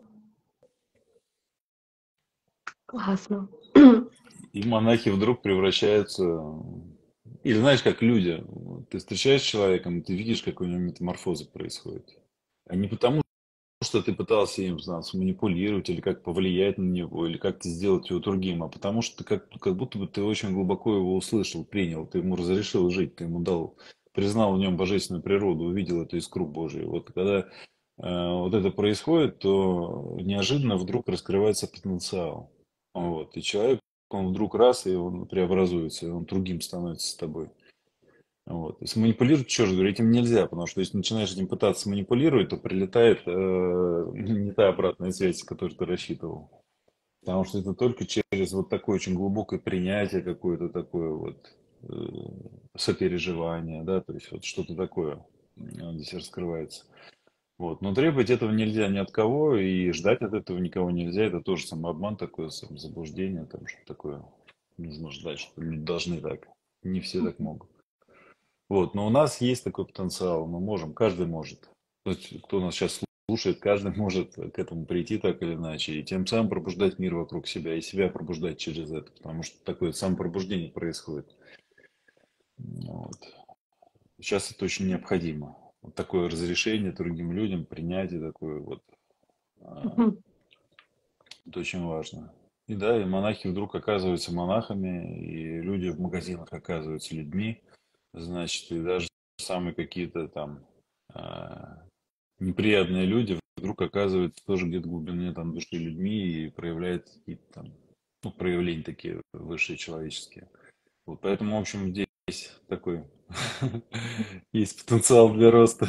Классно. И монахи вдруг превращаются... Или знаешь, как люди. Ты встречаешься с человеком, и ты видишь, как у него метаморфоза происходит. А не потому, что ты пытался им, знаю, сманипулировать, или как повлиять на него, или как-то сделать его другим, а потому что ты как будто бы ты очень глубоко его услышал, принял, ты ему разрешил жить, ты ему дал, признал в нем божественную природу, увидел эту искру Божию. Вот когда вот это происходит, то неожиданно вдруг раскрывается потенциал. Вот. И человек, он вдруг раз, и он преобразуется, и он другим становится с тобой. Вот. И сманипулировать, еще раз говорю, этим нельзя, потому что если начинаешь этим пытаться манипулировать, то прилетает не та обратная связь, с которой ты рассчитывал. Потому что это только через вот такое очень глубокое принятие, какое-то такое вот сопереживание, да, то есть вот что-то такое здесь раскрывается. Вот. Но требовать этого нельзя ни от кого, и ждать от этого никого нельзя. Это тоже самообман такое, самозаблуждение, там что такое. Нужно ждать, что люди должны так. Не все так могут. Вот, но у нас есть такой потенциал, мы можем, каждый может. То есть, кто нас сейчас слушает, каждый может к этому прийти так или иначе, и тем самым пробуждать мир вокруг себя, и себя пробуждать через это, потому что такое самопробуждение происходит. Вот. Сейчас это очень необходимо. Вот такое разрешение другим людям, принятие такое вот, а, Мгм. это очень важно. И да, и монахи вдруг оказываются монахами, и люди в магазинах оказываются людьми, значит, и даже самые какие-то там а, неприятные люди вдруг оказываются тоже где-то в глубине там души людьми и проявляют какие-то там, ну, проявления такие высшие человеческие. Вот поэтому, в общем, здесь такой есть потенциал для роста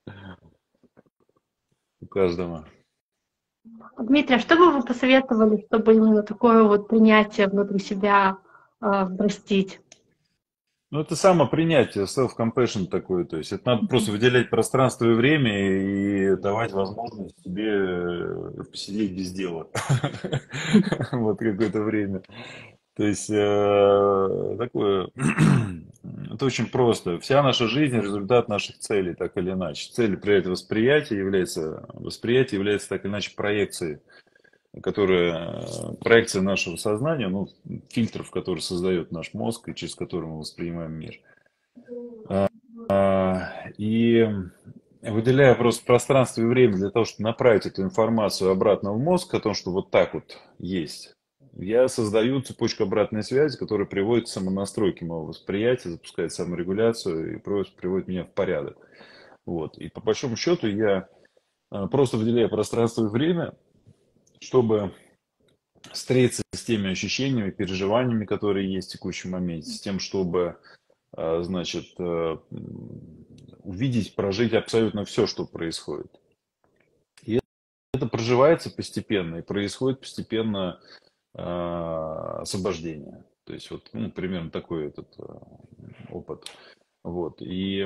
у каждого. Дмитрий, а что бы вы посоветовали, чтобы именно такое вот принятие внутри себя взрастить? Ну, это самопринятие, self-compassion такое. То есть это надо просто выделять пространство и время и давать возможность себе посидеть без дела. Вот какое-то время. То есть такое, это очень просто. Вся наша жизнь — результат наших целей, так или иначе. Цель определяет восприятие является так или иначе проекцией, которая проекция нашего сознания, ну, фильтров, который создает наш мозг и через который мы воспринимаем мир. И выделяя просто пространство и время для того, чтобы направить эту информацию обратно в мозг, о том, что вот так вот есть, я создаю цепочку обратной связи, которая приводит к самонастройке моего восприятия, запускает саморегуляцию и приводит меня в порядок. Вот. И по большому счету я просто выделяю пространство и время, чтобы встретиться с теми ощущениями, переживаниями, которые есть в текущем моменте, с тем, чтобы, значит, увидеть, прожить абсолютно все, что происходит. И это проживается постепенно, и происходит постепенно освобождение. То есть вот, ну, примерно такой этот опыт. Вот. И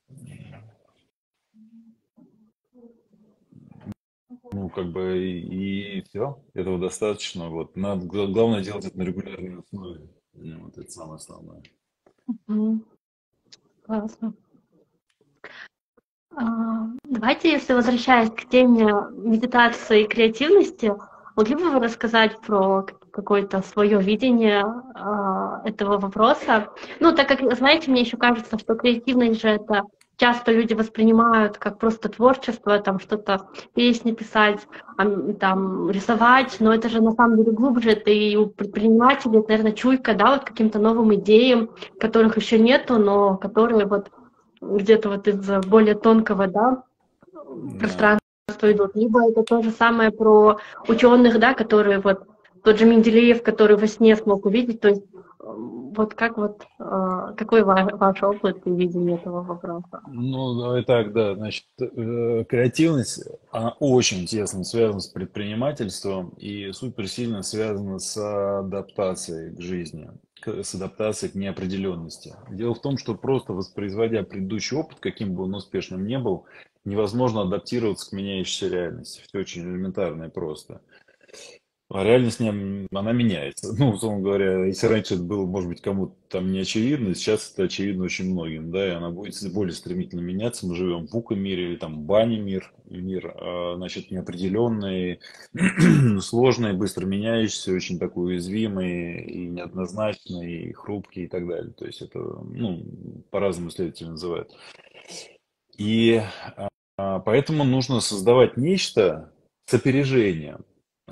ну, как бы и все. Этого достаточно. Вот. Надо, главное делать это на регулярной основе. Вот это самое основное. Мгм. Классно. Давайте, если возвращаясь к теме медитации и креативности, могли бы вы рассказать про какое-то свое видение этого вопроса? Ну, так как, знаете, мне еще кажется, что креативность же это часто люди воспринимают как просто творчество, там что-то, песни писать, там рисовать, но это же на самом деле глубже, это и у предпринимателей, это, наверное, чуйка, да, вот каким-то новым идеям, которых еще нету, но которые вот где-то вот из более тонкого, да, Да. пространства идут. Либо это то же самое про ученых, да, которые вот тот же Менделеев, который во сне смог увидеть. То есть вот как вот какой ваш опыт и видение этого вопроса? Ну, давай так, да. Значит, креативность, она очень тесно связана с предпринимательством и супер сильно связана с адаптацией к жизни, с адаптацией к неопределенности. Дело в том, что просто воспроизводя предыдущий опыт, каким бы он успешным ни был, невозможно адаптироваться к меняющейся реальности. Все очень элементарно и просто. А реальность, она меняется. Ну, условно говоря, если раньше это было, может быть, кому-то там не очевидно, сейчас это очевидно очень многим, да, и она будет более стремительно меняться. Мы живем в VUCA-мире или там бане-мир, мир, значит, неопределенный, сложный, быстро меняющийся, очень такой уязвимый и неоднозначный, и хрупкий и так далее. То есть это, ну, по-разному исследователи называют. И поэтому нужно создавать нечто с опережением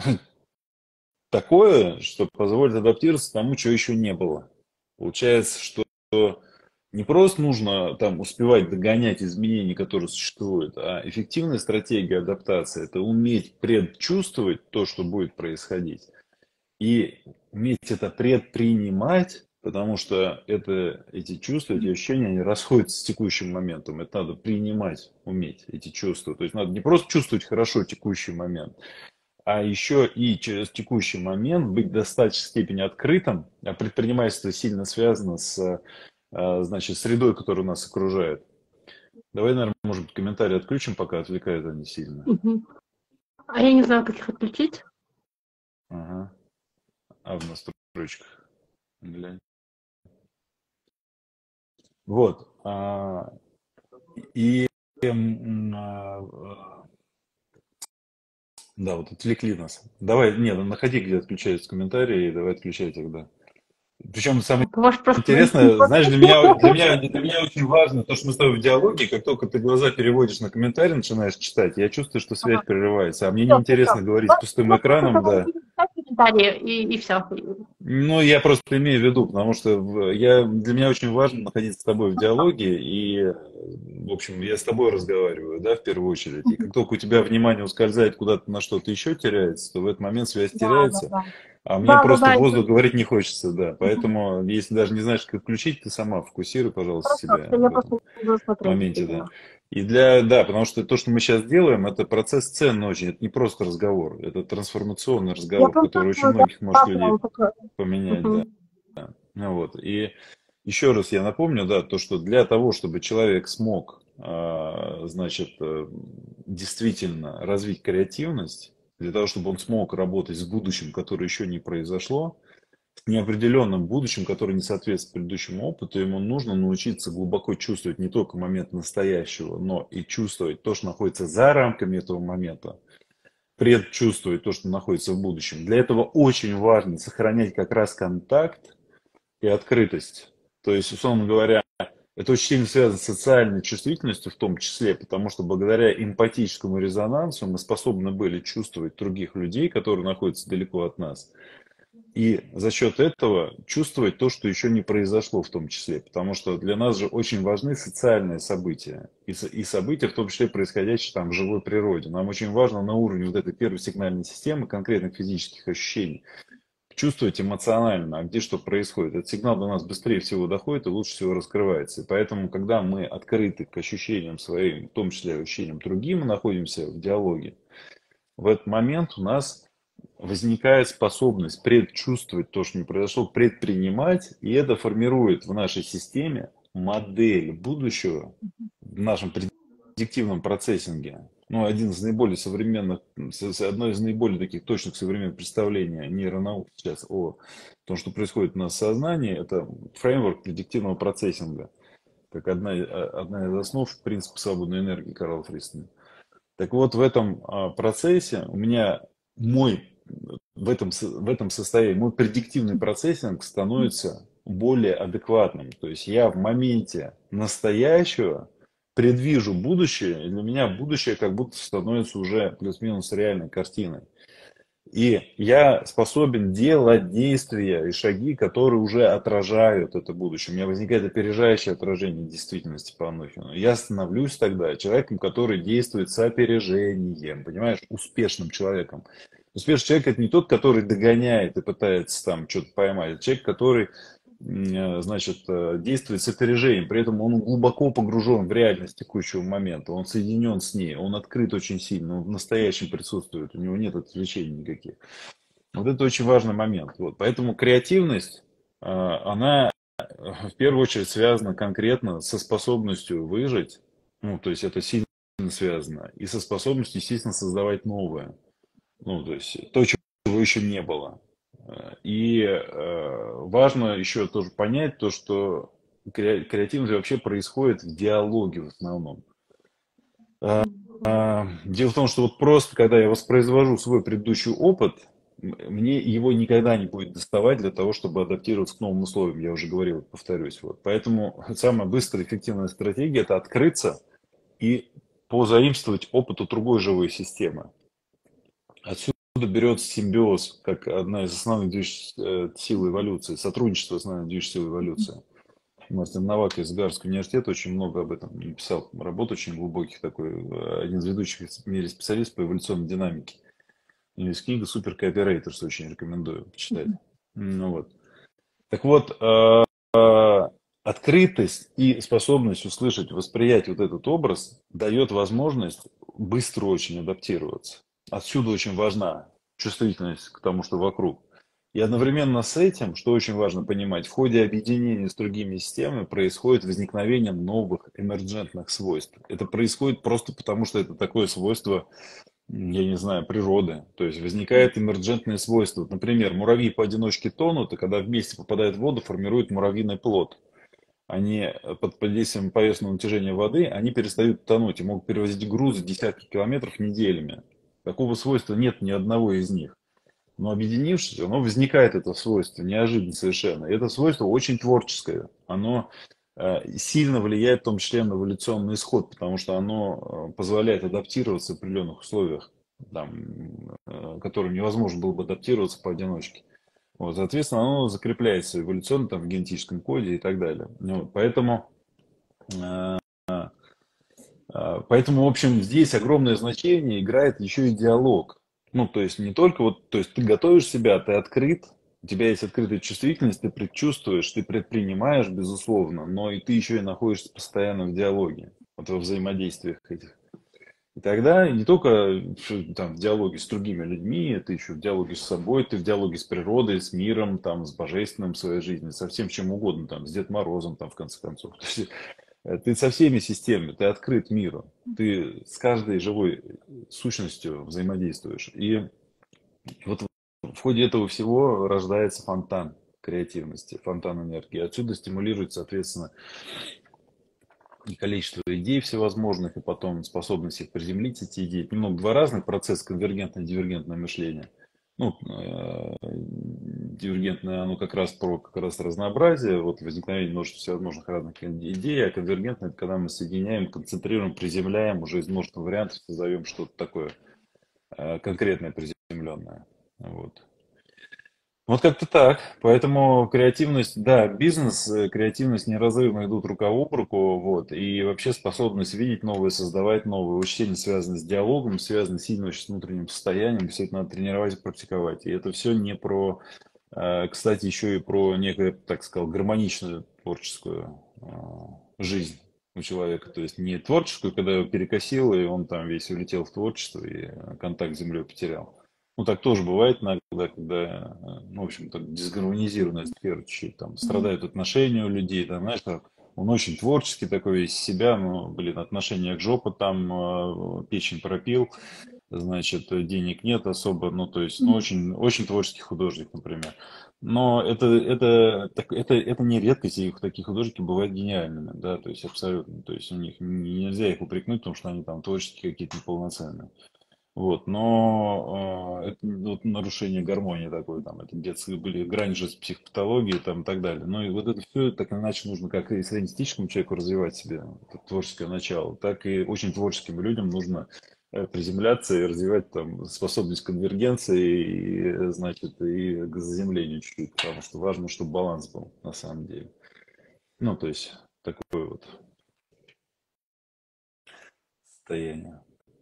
такое, что позволит адаптироваться к тому, чего еще не было. Получается, что не просто нужно там успевать догонять изменения, которые существуют, а эффективная стратегия адаптации — это уметь предчувствовать то, что будет происходить, и уметь это предпринимать, потому что эти чувства, эти ощущения, они расходятся с текущим моментом. Это надо принимать, уметь эти чувства. То есть надо не просто чувствовать хорошо текущий момент, а еще и через текущий момент быть в достаточной степени открытым, а предпринимательство сильно связано с, значит, средой, которая нас окружает. Давай, наверное, может быть, комментарии отключим, пока отвлекают они сильно. А я не знаю, как их отключить. Ага. А в настройках. Глянь. Вот. И да, вот отвлекли нас. Давай, нет, находи, где отключаются комментарии, и давай отключай тогда. Причем самое Может, просто... интересное, знаешь, для меня очень важно то, что мы с тобой в диалоге, как только ты глаза переводишь на комментарий, начинаешь читать, я чувствую, что связь прерывается. А мне Всё, всё, неинтересно всё. говорить с пустым Вот просто экраном, да. комментарии, и все. Ну, я просто имею в виду, потому что для меня очень важно находиться с тобой в диалоге, и, в общем, я с тобой разговариваю, да, в первую очередь. И как только у тебя внимание ускользает куда-то на что-то еще теряется, то в этот момент связь Да, да, теряется, да. а мне Да, да, просто да. в воздух говорить не хочется, да. Поэтому, если даже не знаешь, как включить, ты сама фокусируй, пожалуйста, Хорошо, себя что я в этом просто буду смотреть, моменте, да. действительно. Да, потому что то, что мы сейчас делаем, это процесс ценный очень, это не просто разговор, это трансформационный Я разговор, прям который очень чувствую, да, многих может да, прям людей такое. поменять, да. Мгм. Ну вот. И еще раз я напомню, да, то, что для того, чтобы человек смог, значит, действительно развить креативность, для того, чтобы он смог работать с будущим, которое еще не произошло, с неопределенным будущим, которое не соответствует предыдущему опыту, ему нужно научиться глубоко чувствовать не только момент настоящего, но и чувствовать то, что находится за рамками этого момента, предчувствовать то, что находится в будущем. Для этого очень важно сохранять как раз контакт и открытость. То есть, условно говоря, это очень сильно связано с социальной чувствительностью в том числе, потому что благодаря эмпатическому резонансу мы способны были чувствовать других людей, которые находятся далеко от нас. И за счет этого чувствовать то, что еще не произошло в том числе. Потому что для нас же очень важны социальные события. И события, в том числе происходящие там в живой природе. Нам очень важно на уровне вот этой первой сигнальной системы конкретных физических ощущений чувствовать эмоционально, а где что происходит. Этот сигнал до нас быстрее всего доходит и лучше всего раскрывается. И поэтому, когда мы открыты к ощущениям своим, в том числе ощущениям другим, мы находимся в диалоге, в этот момент у нас возникает способность предчувствовать то, что не произошло, предпринимать, и это формирует в нашей системе модель будущего в нашем предиктивном процессинге. Ну, один из наиболее современных, одно из наиболее таких точных современных представлений нейронаук сейчас о том, что происходит у нас в сознании, это фреймворк предиктивного процессинга, как одна из основ принципа свободной энергии Карла Фристона. Так вот, в этом процессе у меня мой, в этом состоянии, мой предиктивный процессинг становится более адекватным. То есть я в моменте настоящего предвижу будущее, и для меня будущее как будто становится уже плюс-минус реальной картиной. И я способен делать действия и шаги, которые уже отражают это будущее. У меня возникает опережающее отражение действительности по Анохину. Я становлюсь тогда человеком, который действует с опережением, понимаешь, успешным человеком. Успешный человек — это не тот, который догоняет и пытается там что-то поймать. Это человек, который значит, действует с опережением, при этом он глубоко погружен в реальность текущего момента, он соединен с ней, он открыт очень сильно, он в настоящем присутствует, у него нет отвлечений никаких. Вот это очень важный момент. Вот. Поэтому креативность, она в первую очередь связана конкретно со способностью выжить, ну, то есть это сильно связано, и со способностью, естественно, создавать новое. Ну, то есть то, чего еще не было. И важно еще тоже понять то, что креативность вообще происходит в диалоге в основном. Дело в том, что вот просто когда я воспроизвожу свой предыдущий опыт, мне его никогда не будет доставать для того, чтобы адаптироваться к новым условиям. Я уже говорил, повторюсь. Вот. Поэтому самая быстрая и эффективная стратегия — это открыться и позаимствовать опыт у другой живой системы. Отсюда берется симбиоз, как одна из основных движущих сил эволюции, сотрудничество — основная движущая сила эволюции. Мартин Навак из Гарвардского университета очень много об этом написал, работ очень глубоких, такой, один из ведущих в мире специалистов по эволюционной динамике. У него есть книга «Супер Cooperators», очень рекомендую почитать. Ну, вот. Так вот, открытость и способность услышать, восприять вот этот образ дает возможность быстро очень адаптироваться. Отсюда очень важна чувствительность к тому, что вокруг. И одновременно с этим, что очень важно понимать, в ходе объединения с другими системами происходит возникновение новых эмерджентных свойств. Это происходит просто потому, что это такое свойство, я не знаю, природы. То есть возникает эмерджентные свойства. Например, муравьи поодиночке тонут, и когда вместе попадают в воду, формируют муравьиный плод. Они под действием поверхностного натяжения воды, они перестают тонуть и могут перевозить грузы десятки километров неделями. Такого свойства нет ни одного из них. Но объединившись, оно возникает, это свойство, неожиданно совершенно. И это свойство очень творческое. Оно сильно влияет в том числе на эволюционный исход, потому что оно позволяет адаптироваться в определенных условиях там, которым невозможно было бы адаптироваться поодиночке. Вот, соответственно, оно закрепляется эволюционно там, в генетическом коде и так далее. Вот, э, поэтому, в общем, здесь огромное значение играет еще и диалог. Ну, то есть не только вот, то есть ты готовишь себя, ты открыт, у тебя есть открытая чувствительность, ты предчувствуешь, ты предпринимаешь, безусловно, но и ты еще и находишься постоянно в диалоге, вот во взаимодействиях этих. И тогда не только там, в диалоге с другими людьми, ты еще в диалоге с собой, ты в диалоге с природой, с миром, там, с божественным в своей жизни, со всем чем угодно, там, с Дедом Морозом, там, в конце концов. То есть, ты со всеми системами, ты открыт миру, ты с каждой живой сущностью взаимодействуешь. И вот в ходе этого всего рождается фонтан креативности, фонтан энергии. Отсюда стимулирует, соответственно, и количество идей всевозможных, и потом способность их приземлить, эти идеи. Немного два разных процесса, конвергентное и дивергентное мышление. Ну, дивергентное, оно как раз про как раз разнообразие, вот возникновение множества всевозможных разных идей, а конвергентное, это когда мы соединяем, концентрируем, приземляем уже из множества вариантов, создаем что-то такое конкретное, приземленное. Вот. Вот как-то так. Поэтому креативность, да, бизнес, креативность неразрывно идут рука об руку, вот, и вообще способность видеть новое, создавать новое, очень сильно связано с диалогом, связано сильно очень с внутренним состоянием, все это надо тренировать и практиковать. И это все не про, кстати, еще и про некую, так сказал, гармоничную творческую жизнь у человека. То есть не творческую, когда его перекосило, и он там весь улетел в творчество и контакт с землей потерял. Ну, так тоже бывает иногда, когда, ну, в общем, так дисгармонизированная сфера чуть-чуть, там, страдают отношения у людей, там, знаешь, он очень творческий такой весь из себя, но, блин, отношения к жопу, там, печень пропил, значит, денег нет особо, ну, то есть, ну, очень, очень творческий художник, например. Но это не редкость, и такие художники бывают гениальными, да, то есть абсолютно, то есть у них нельзя их упрекнуть, потому что они там творческие какие-то неполноценные. Вот, но это вот нарушение гармонии такое, там, это детские были грани же с психопатологией там, и так далее. Ну и вот это все так или иначе нужно как и среднестатистическому человеку развивать себе это творческое начало, так и очень творческим людям нужно приземляться и развивать там способность конвергенции и, значит, и к заземлению чуть-чуть, потому что важно, чтобы баланс был на самом деле. Ну, то есть такое вот состояние.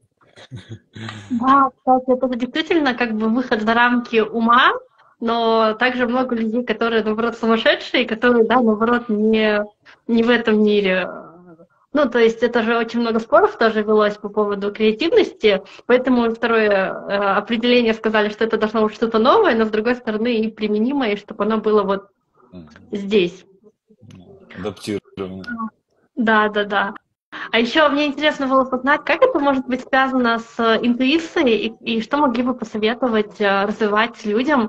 Да, кстати, это действительно как бы выход за рамки ума, но также много людей, которые, наоборот, сумасшедшие, которые, да, наоборот, не в этом мире. Ну, то есть это же очень много споров тоже велось по поводу креативности, поэтому второе определение сказали, что это должно быть что-то новое, но с другой стороны и применимое, и чтобы оно было вот Мгм. здесь. Адаптированно. Да, да, да. А еще мне интересно было узнать, как это может быть связано с интуицией и что могли бы посоветовать развивать людям,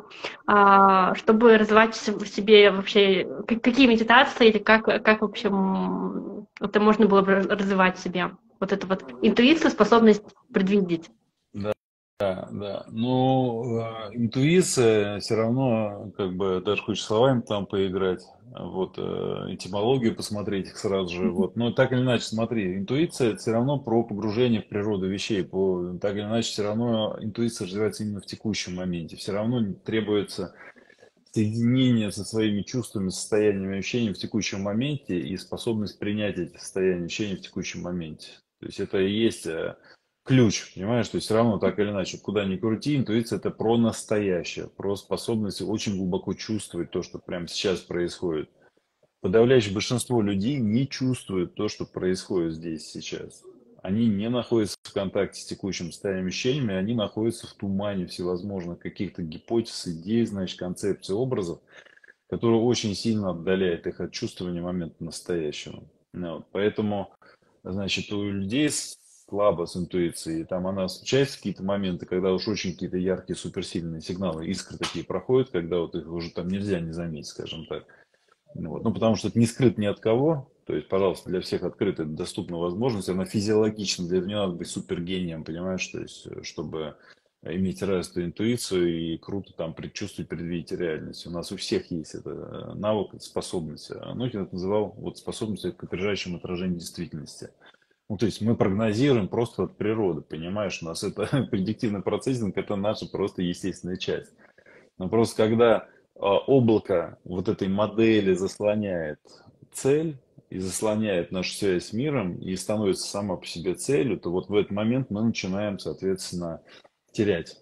чтобы развивать в себе вообще, какие медитации или как вообще это можно было бы развивать в себе? Вот эту вот интуицию, способность предвидеть. Да, да, да. Ну, интуиция все равно, как бы, даже хочешь словами там поиграть, вот, этимологию посмотреть их сразу же, вот. Но так или иначе, смотри, интуиция это все равно про погружение в природу вещей, так или иначе, все равно интуиция развивается именно в текущем моменте, все равно требуется соединение со своими чувствами, состояниями, ощущениями в текущем моменте и способность принять эти состояния, ощущения в текущем моменте. То есть это и есть ключ, понимаешь? То есть все равно так или иначе, куда ни крути, интуиция это про настоящее, про способность очень глубоко чувствовать то, что прямо сейчас происходит. Подавляющее большинство людей не чувствует то, что происходит здесь сейчас. Они не находятся в контакте с текущим состоянием ощущениями, они находятся в тумане всевозможных каких-то гипотез, идей, значит, концепций, образов, которые очень сильно отдаляют их от чувствования момента настоящего. Ну, вот. Поэтому, значит, у людей слабо с интуицией, там она случается какие-то моменты, когда уж очень какие-то яркие, суперсильные сигналы, искры такие проходят, когда вот их уже там нельзя не заметить, скажем так. Ну, вот. Ну, потому что это не скрыт ни от кого. То есть, пожалуйста, для всех открыта доступна возможность. Она физиологична. Для этого не надо быть супергением, понимаешь? То есть, чтобы иметь развитую интуицию и круто там предчувствовать, предвидеть реальность. У нас у всех есть это навык, эта способность. Анохин это называл вот способность к опережающему отражению действительности. Ну, то есть мы прогнозируем просто от природы, понимаешь, у нас это предиктивный процессинг, это наша просто естественная часть. Но просто когда облако вот этой модели заслоняет цель и заслоняет нашу связь с миром и становится сама по себе целью, то вот в этот момент мы начинаем, соответственно, терять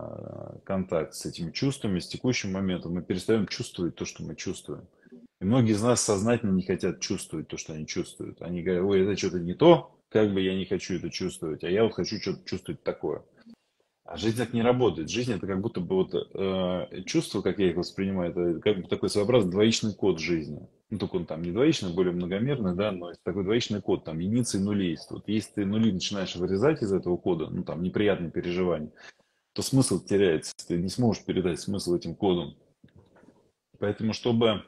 контакт с этими чувствами, с текущим моментом. Мы перестаем чувствовать то, что мы чувствуем. И многие из нас сознательно не хотят чувствовать то, что они чувствуют. Они говорят, ой, это что-то не то, как бы я не хочу это чувствовать, а я вот хочу что-то чувствовать такое. А жизнь так не работает. Жизнь это как будто бы вот чувство, как я их воспринимаю, это как бы такой своеобразный двоичный код жизни. Ну, только он там не двоичный, более многомерный, да, но это такой двоичный код, там единицы и нули есть. Вот если ты нули начинаешь вырезать из этого кода, ну, там, неприятные переживания, то смысл теряется. Ты не сможешь передать смысл этим кодом. Поэтому, чтобы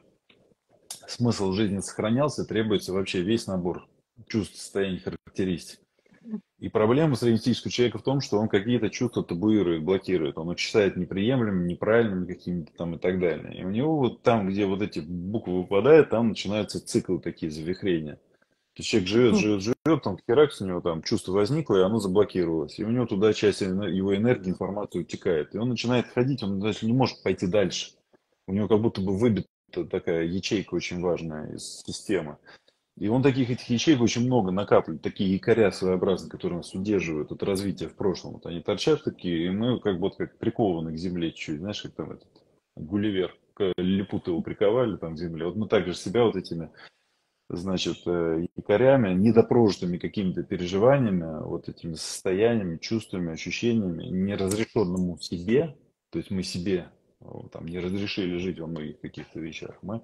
смысл жизни сохранялся, требуется вообще весь набор чувств, состояний, характеристик. И проблема среднестатистического человека в том, что он какие-то чувства табуирует, блокирует. Он их считает неприемлемыми, неправильными какими-то там и так далее. И у него вот там, где вот эти буквы выпадают, там начинаются циклы такие, завихрения. То есть человек живет, живет, живет, там херакс у него там чувство возникло, и оно заблокировалось. И у него туда часть его энергии, информации утекает. И он начинает ходить, он даже не может пойти дальше. У него как будто бы выбита такая ячейка очень важная из системы. И он таких этих ячеек очень много накапливает, такие якоря своеобразные, которые нас удерживают от развития в прошлом. Вот они торчат такие, и мы как бы вот как прикованы к земле чуть-чуть, знаешь, как там этот Гулливер, к лилипуту его приковали там к земле. Вот мы также себя вот этими, значит, якорями, недопрожитыми какими-то переживаниями, вот этими состояниями, чувствами, ощущениями, неразрешенному себе, то есть мы себе там не разрешили жить во многих каких-то вещах, мы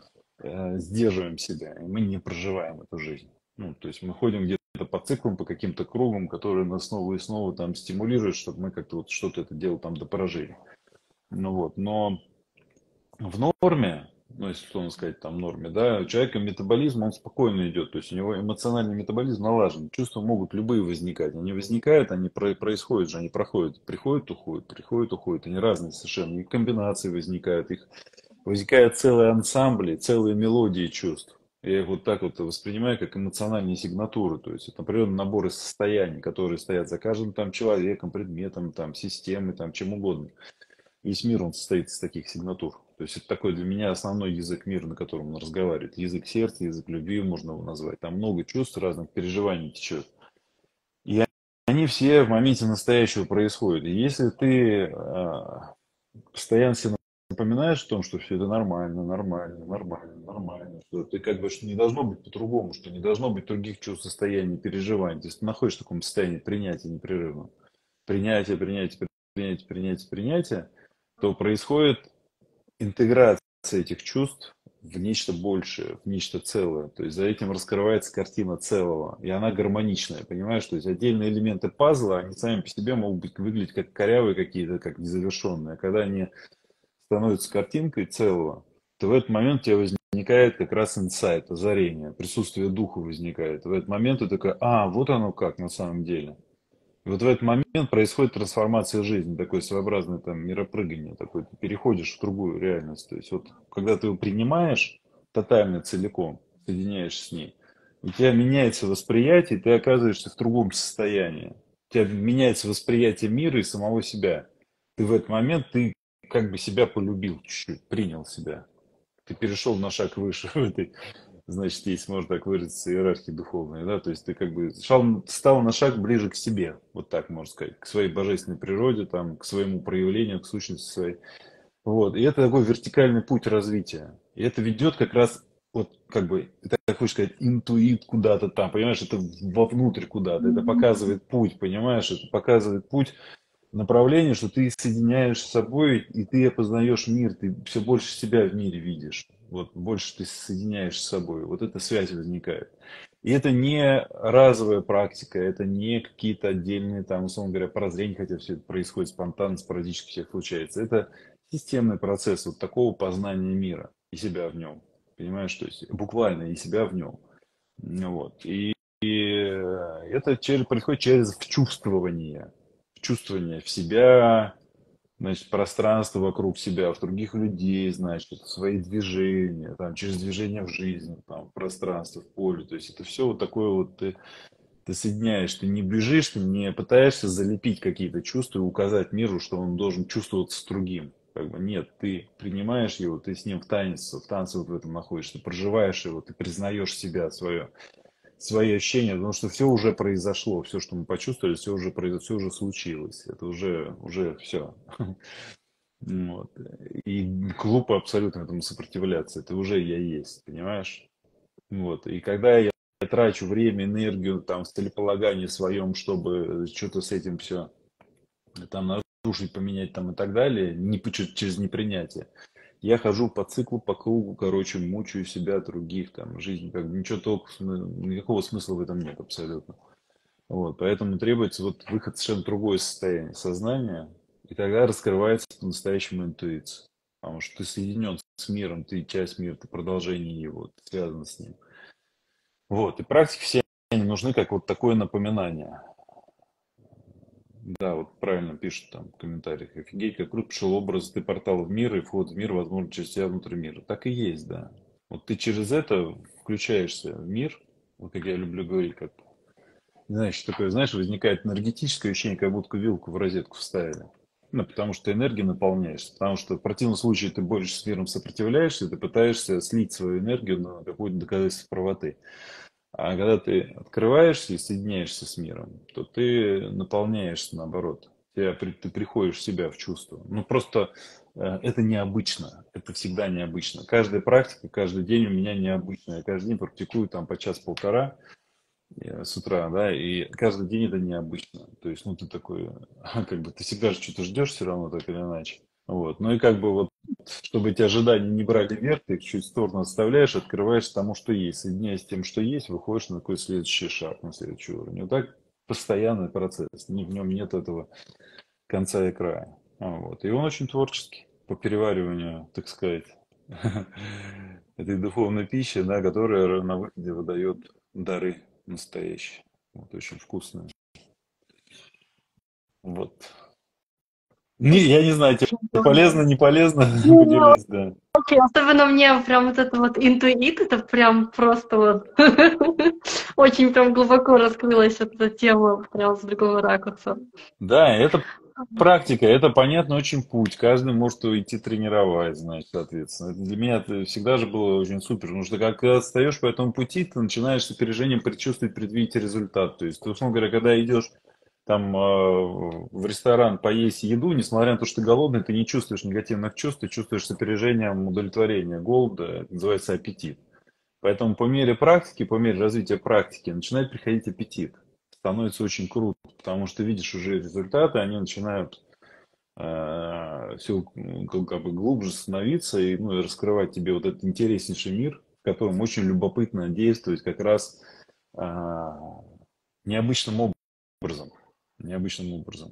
сдерживаем себя, и мы не проживаем эту жизнь. Ну, то есть мы ходим где-то по циклам, по каким-то кругам, которые нас снова и снова там стимулируют, чтобы мы как-то вот что-то это дело там допрожили. Ну вот, но в норме, ну, если условно сказать, там, норме, да, у человека метаболизм, он спокойно идет, то есть у него эмоциональный метаболизм налажен, чувства могут любые возникать, они возникают, они происходят же, они проходят, приходят, уходят, они разные совершенно, и комбинации возникают, их возникают целые ансамбли, целые мелодии чувств. Я их вот так вот воспринимаю как эмоциональные сигнатуры, то есть это определенный набор из состояний, которые стоят за каждым там человеком, предметом, там, системой, там, чем угодно. Весь мир, он состоит из таких сигнатур. То есть это такой для меня основной язык мира, на котором он разговаривает. Язык сердца, язык любви можно его назвать. Там много чувств, разных переживаний течет. И они все в моменте настоящего происходят. И если ты постоянно себе напоминаешь о том, что все это нормально, нормально, нормально, нормально, что ты как бы, что не должно быть по-другому, что не должно быть других чувств, состояний, переживаний. То есть ты находишься в таком состоянии принятия непрерывно. Принятие, принятие, принятие, принятие, принятие, то происходит интеграция этих чувств в нечто большее, в нечто целое. То есть за этим раскрывается картина целого, и она гармоничная, понимаешь? То есть отдельные элементы пазла, они сами по себе могут быть, выглядеть как корявые какие-то, как незавершенные. А когда они становятся картинкой целого, то в этот момент у тебя возникает как раз инсайт, озарение, присутствие духа возникает. В этот момент ты такой, вот оно как на самом деле. И вот в этот момент происходит трансформация жизни, такое своеобразное там миропрыгание, такое, ты переходишь в другую реальность. То есть вот когда ты его принимаешь тотально целиком, соединяешься с ней, у тебя меняется восприятие, ты оказываешься в другом состоянии. У тебя меняется восприятие мира и самого себя. Ты в этот момент, ты как бы себя полюбил чуть-чуть, принял себя. Ты перешел на шаг выше в этой, значит, если можно так выразиться, иерархии духовной, да, то есть ты как бы стал на шаг ближе к себе, вот так можно сказать, к своей божественной природе, там, к своему проявлению, к сущности своей. Вот, и это такой вертикальный путь развития. И это ведет как раз, вот, как бы, это, как хочешь сказать, интуит куда-то там, понимаешь, это вовнутрь куда-то, это показывает путь, понимаешь, это показывает путь, направление, что ты соединяешь с собой, и ты опознаешь мир, ты все больше себя в мире видишь. Вот больше ты соединяешь с собой. Вот эта связь возникает. И это не разовая практика, это не какие-то отдельные, там, условно говоря, прозрения, хотя все это происходит спонтанно, спорадически всех случается. Это системный процесс вот такого познания мира и себя в нем. Понимаешь, то есть буквально и себя в нем. Ну вот. Это происходит через вчувствование. Вчувствование в себя, значит, пространство вокруг себя, в других людей, значит, в свои движения, там, через движение в жизни, там, в пространство, в поле. То есть это все вот такое вот Ты соединяешь, ты не бежишь, ты не пытаешься залепить какие-то чувства и указать миру, что он должен чувствоваться с другим. Как бы нет, ты принимаешь его, ты с ним в танце вот в этом находишься, ты проживаешь его, ты признаешь себя, свои ощущения, потому что все уже произошло, все, что мы почувствовали, все уже произошло, все уже случилось. Это уже все. Вот. И глупо абсолютно этому сопротивляться. Это уже я есть, понимаешь? Вот. И когда я трачу время, энергию там в целеполагании своем, чтобы что-то с этим все там нарушить, поменять там и так далее, через непринятие, я хожу по циклу, по кругу, короче, мучаю себя, других, там, жизнь, как бы ничего толку, никакого смысла в этом нет абсолютно. Вот, поэтому требуется вот выход в совершенно другое состояние сознания, и тогда раскрывается по-настоящему интуиция. Потому что ты соединен с миром, ты часть мира, ты продолжение его, ты связан с ним. Вот, и практики все они нужны как вот такое напоминание. Да, вот правильно пишут там в комментариях. Офигеть, как круто пришел образ, ты портал в мир, и вход в мир, возможно, через тебя внутрь мира. Так и есть, да. Вот ты через это включаешься в мир, вот как я люблю говорить, как, не знаю, что такое, знаешь, возникает энергетическое ощущение, как будто вилку в розетку вставили. Ну, потому что энергией наполняешься. Потому что в противном случае ты борешься с миром, сопротивляешься, ты пытаешься слить свою энергию на какое-то доказательство правоты. А когда ты открываешься и соединяешься с миром, то ты наполняешься наоборот. Ты приходишь в себя в чувство. Ну просто это необычно. Это всегда необычно. Каждая практика, каждый день у меня необычная. Я каждый день практикую там по час-полтора с утра, да, и каждый день это необычно. То есть, ну, ты такой, как бы, ты всегда же что-то ждешь все равно, так или иначе. Вот. Ну и как бы вот, чтобы эти ожидания не брали вверх, ты их чуть в сторону отставляешь, открываешь тому, что есть. Соединяясь с тем, что есть, выходишь на такой следующий шаг, на следующий уровень. Вот так постоянный процесс. В нем нет этого конца и края. Вот. И он очень творческий по перевариванию, так сказать, этой духовной пищи, да, которая на выходе выдает дары настоящие. Вот, очень вкусные. Вот. Я не знаю, тебе Очень полезно, здорово. не полезно, Ну, поделись, да. очень. Особенно мне прям вот это вот интуит, это прям просто вот очень прям глубоко раскрылась вот эта тема прям с другого ракурса. Да, это практика, это понятно очень путь. Каждый может идти тренировать, значит, соответственно. Это для меня это всегда же было очень супер, потому что когда отстаешь по этому пути, ты начинаешь с опережением предчувствовать, предвидеть результат. То есть, ты, условно говоря, когда идешь там в ресторан поесть еду, несмотря на то, что ты голодный, ты не чувствуешь негативных чувств, ты чувствуешь с опережением удовлетворения, голода, это называется аппетит. Поэтому по мере практики, по мере развития практики начинает приходить аппетит. Становится очень круто, потому что видишь уже результаты, они начинают все как бы глубже становиться и, ну, и раскрывать тебе вот этот интереснейший мир, в котором очень любопытно действовать как раз э, необычным образом. Необычным образом.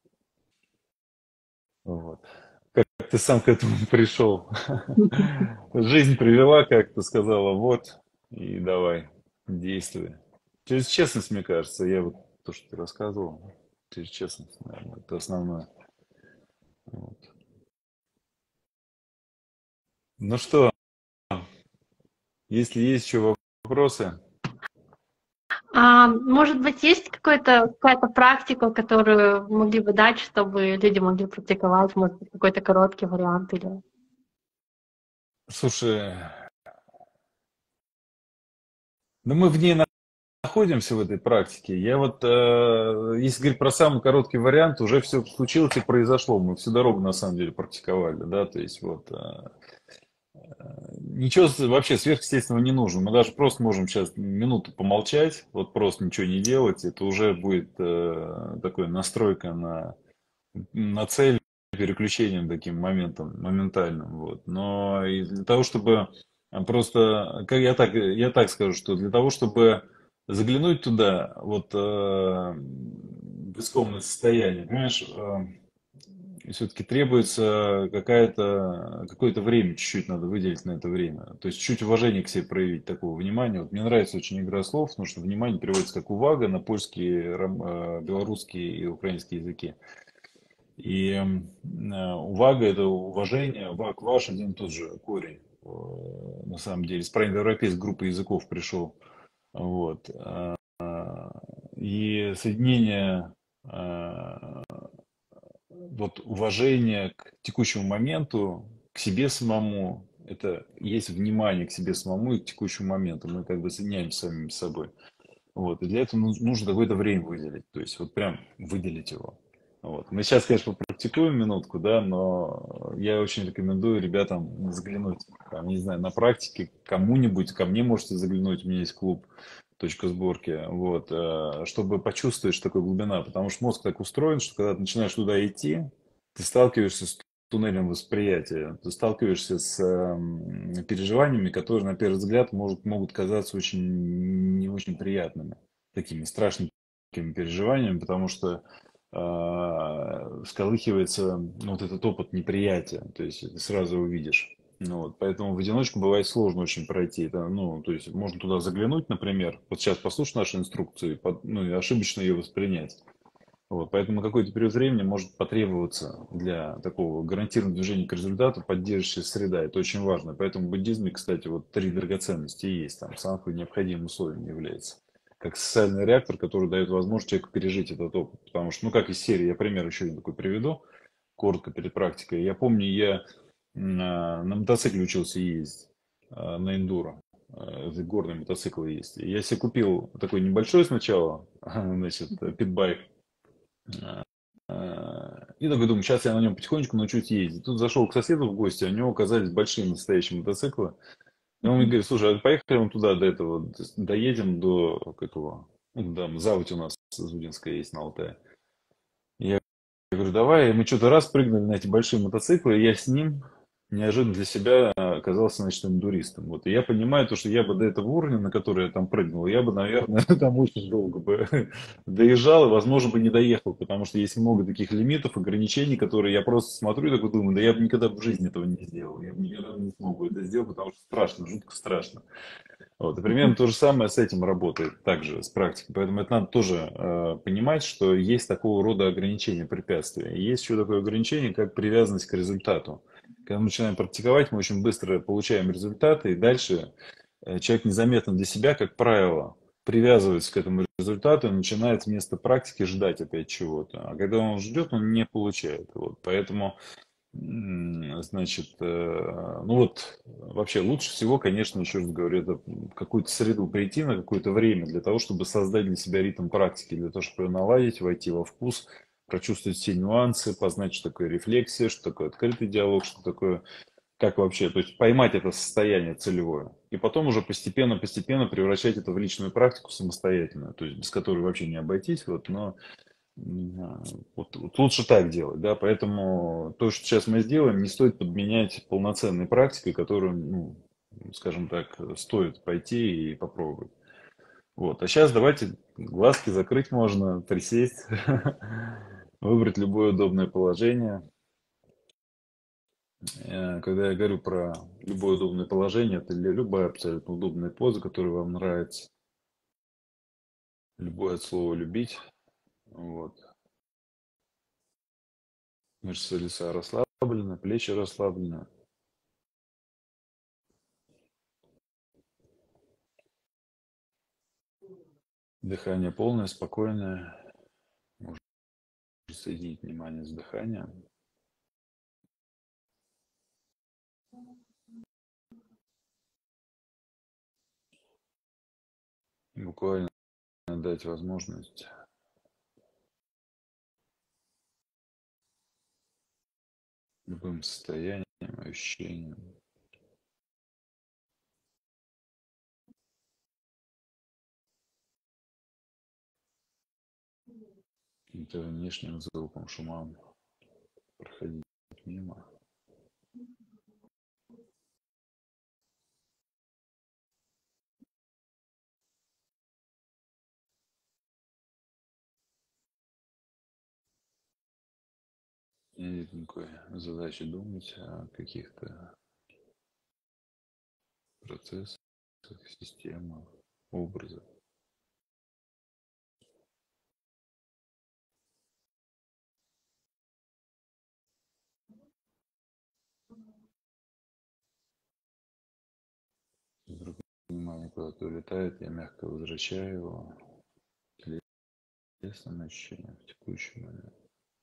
Вот. Как ты сам к этому пришел? Жизнь привела, как ты сказала, вот, и давай, действуй. Через честность, мне кажется, я вот то, что ты рассказывал, через честность, наверное, это основное. Вот. Ну что, если есть еще вопросы, А может быть, есть какая-то практика, которую вы могли бы дать, чтобы люди могли практиковать, может быть, какой-то короткий вариант или... слушай, ну мы в ней находимся в этой практике. Я вот, если говорить про самый короткий вариант, уже все случилось и произошло. Мы всю дорогу на самом деле практиковали, да, то есть вот ничего вообще сверхъестественного не нужно. Мы даже просто можем сейчас минуту помолчать, вот просто ничего не делать. Это уже будет такой настройка на цель, переключением таким моментом, моментальным. Вот. Но и для того, чтобы просто, как я так скажу, что для того, чтобы заглянуть туда, вот в искомое состояние, понимаешь, все-таки требуется какое-то время, чуть-чуть надо выделить на это время. То есть чуть уважение к себе проявить, такого внимания. Вот мне нравится очень игра слов, потому что внимание переводится как увага на польский, белорусский и украинский языке. И увага это уважение, ваг ваш один и тот же корень. На самом деле, с правоиндоевропейской группы языков пришел. Вот. И соединение а, вот уважения к текущему моменту, к себе самому, это есть внимание к себе самому и к текущему моменту. Мы как бы соединяемся с самим собой. Вот. И для этого нужно какое-то время выделить. То есть вот прям выделить его. Вот. Мы сейчас, конечно, практикуем минутку, да, но я очень рекомендую ребятам заглянуть, там, не знаю, на практике кому-нибудь, ко мне можете заглянуть, у меня есть клуб точка сборки, вот, чтобы почувствовать, что такое глубина, потому что мозг так устроен, что когда ты начинаешь туда идти, ты сталкиваешься с туннелем восприятия, ты сталкиваешься с переживаниями, которые, на первый взгляд, могут казаться очень не очень приятными, такими страшными переживаниями, потому что всколыхивается ну, вот этот опыт неприятия, то есть ты сразу увидишь. Ну, вот, поэтому в одиночку бывает сложно очень пройти. Это, ну, то есть можно туда заглянуть, например, вот сейчас послушать нашу инструкцию, ну, и ошибочно ее воспринять. Вот, поэтому какой-то период времени может потребоваться для такого гарантированного движения к результату поддерживающая среда. Это очень важно. Поэтому в буддизме, кстати, вот три драгоценности есть. Там санху необходимым условием является. Как социальный реактор, который дает возможность человеку пережить этот опыт. Потому что, ну, как из серии, я пример еще один такой приведу, коротко перед практикой. Я помню, я на мотоцикле учился ездить, на эндуро. Это горные мотоциклы есть. И я себе купил такой небольшой сначала, значит, питбайк. И такой думаю, сейчас я на нем потихонечку научусь ездить. Тут зашел к соседу в гости, а у него оказались большие настоящие мотоциклы. И он мне говорит, слушай, а поехали вон туда, до этого, доедем до, как его, ну, да, заводь у нас Зудинская есть на Алтае. Я говорю, давай, и мы что-то раз прыгнули на эти большие мотоциклы, и я с ним неожиданно для себя оказался, значит, эндуристом. Вот. И я понимаю то, что я бы до этого уровня, на который я там прыгнул, я бы, наверное, там очень долго бы доезжал и, возможно, бы не доехал, потому что есть много таких лимитов, ограничений, которые я просто смотрю и такой думаю, да я бы никогда в жизни этого не сделал, я бы никогда не смог бы это сделать, потому что страшно, жутко страшно. Вот, и примерно то же самое с этим работает, также с практикой. Поэтому это надо тоже понимать, что есть такого рода ограничения, препятствия. И есть еще такое ограничение, как привязанность к результату. Когда мы начинаем практиковать, мы очень быстро получаем результаты, и дальше человек незаметно для себя, как правило, привязывается к этому результату и начинает вместо практики ждать опять чего-то. А когда он ждет, он не получает. Вот. Поэтому значит, ну вот, вообще лучше всего, конечно, еще раз говорю, это в какую-то среду прийти на какое-то время для того, чтобы создать для себя ритм практики, для того, чтобы ее наладить, войти во вкус, прочувствовать все нюансы, познать, что такое рефлексия, что такое открытый диалог, что такое, как вообще, то есть поймать это состояние целевое. И потом уже постепенно превращать это в личную практику самостоятельно, то есть без которой вообще не обойтись, вот, но вот лучше так делать, да, поэтому то, что сейчас мы сделаем, не стоит подменять полноценной практикой, которую, ну, скажем так, стоит пойти и попробовать. Вот, а сейчас давайте глазки закрыть можно, присесть, выбрать любое удобное положение. Когда я говорю про любое удобное положение, это любая абсолютно удобная поза, которая вам нравится, любое от слова любить, вот. Мышцы лица расслаблены, плечи расслаблены. Дыхание полное, спокойное. Можно соединить внимание с дыханием. И буквально дать возможность любым состояниям, ощущениям, каким-то внешним звуком, шумам проходить мимо. И нет никакой задачи думать о каких-то процессах, системах, образах. Вдруг внимание куда-то улетает, я мягко возвращаю его. Телесным ощущениям в текущий момент.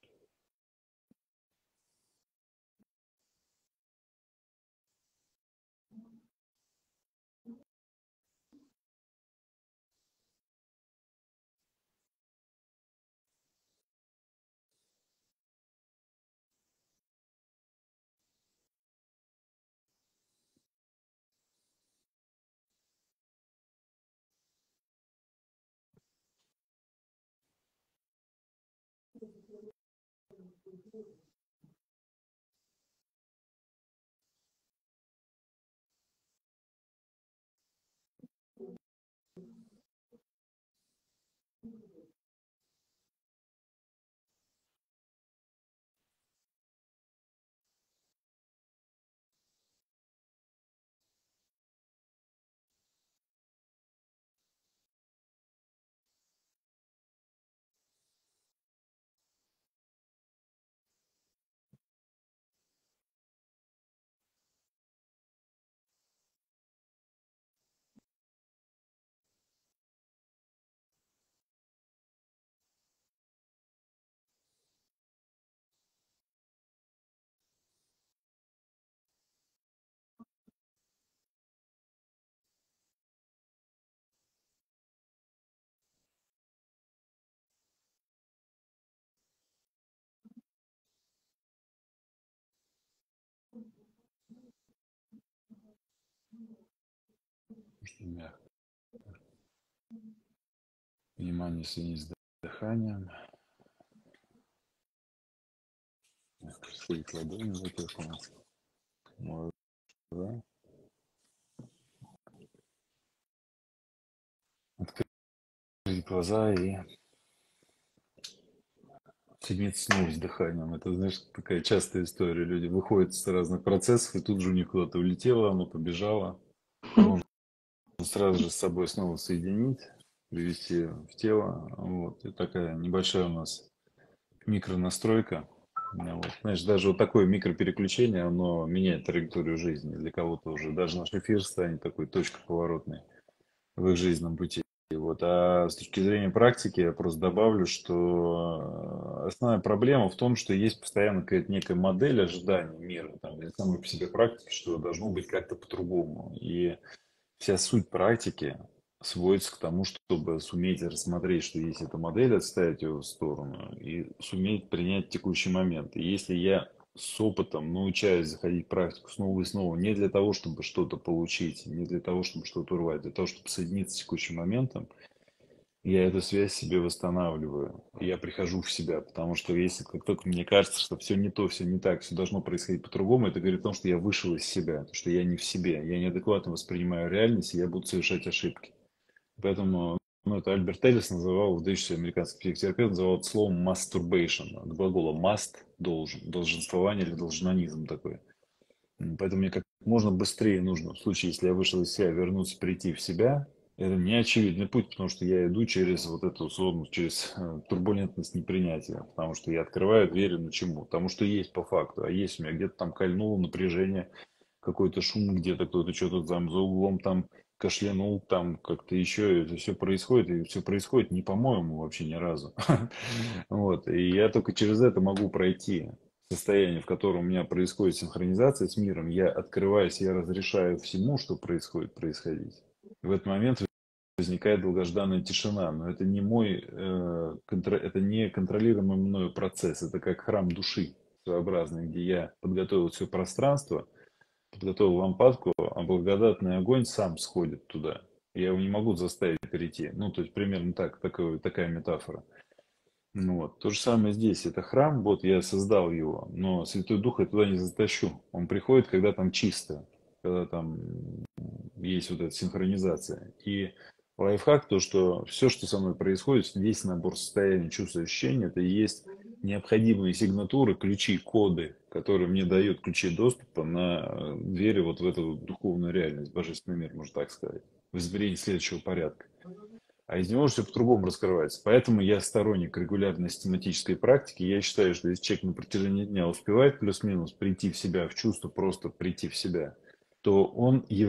Можно мягко. Внимание соединить с дыханием. Мягко сходить ладонью за телефон. Да? Открыть глаза и соединиться снова с дыханием. Это, знаешь, такая частая история. Люди выходят с разных процессов, и тут же у них куда-то улетело, оно побежало. Можно сразу же с собой снова соединить, привести в тело. Вот. И такая небольшая у нас микронастройка. Вот. Знаешь, даже вот такое микропереключение, оно меняет траекторию жизни. Для кого-то уже даже наш эфир станет такой точкой поворотной в их жизненном пути. Вот. А с точки зрения практики я просто добавлю, что основная проблема в том, что есть постоянно какая-то некая модель ожидания мира, там, или самой по себе практики, что должно быть как-то по-другому. И вся суть практики сводится к тому, чтобы суметь рассмотреть, что есть эта модель, отставить ее в сторону и суметь принять текущий момент. И если я с опытом научаюсь заходить в практику снова и снова, не для того, чтобы что-то получить, не для того, чтобы что-то урвать, для того, чтобы соединиться с текущим моментом, я эту связь себе восстанавливаю. И я прихожу в себя, потому что если как только мне кажется, что все не то, все не так, все должно происходить по-другому, это говорит о том, что я вышел из себя, что я не в себе, я неадекватно воспринимаю реальность, и я буду совершать ошибки. Поэтому, ну, это Альберт Эллис называл, выдающийся американский психотерапевт, называл это словом masturbation, от глагола must, должен, долженствование или должнонизм такой. Поэтому мне как можно быстрее нужно, в случае, если я вышел из себя, вернуться, прийти в себя. Это не очевидный путь, потому что я иду через вот эту условно, через турбулентность непринятия, потому что я открываю двери на чему? Потому что есть по факту, а есть у меня где-то там кольнуло напряжение, какой-то шум где-то, кто-то что-то там за углом там кашлянул, там как-то еще, это все происходит, и все происходит не по-моему вообще ни разу. Вот, и я только через это могу пройти состояние, в котором у меня происходит синхронизация с миром, я открываюсь, я разрешаю всему, что происходит, происходить. В этот момент возникает долгожданная тишина, но это не мой, это не контролируемый мною процесс, это как храм души своеобразный, где я подготовил все пространство, подготовил лампадку, а благодатный огонь сам сходит туда. Я его не могу заставить перейти. Ну, то есть примерно так, такая метафора. Ну вот. То же самое здесь. Это храм, вот я создал его, но Святой Дух я туда не затащу. Он приходит, когда там чисто, когда там есть вот эта синхронизация. И лайфхак то, что все, что со мной происходит, весь набор состояний, чувств, ощущений, это и есть необходимые сигнатуры, ключи, коды, которые мне дают ключи доступа на двери вот в эту духовную реальность, божественный мир, можно так сказать, в измерении следующего порядка. А из него все по-другому раскрывается. Поэтому я сторонник регулярной систематической практики. Я считаю, что если человек на протяжении дня успевает плюс-минус прийти в себя, в чувство, просто прийти в себя, то он является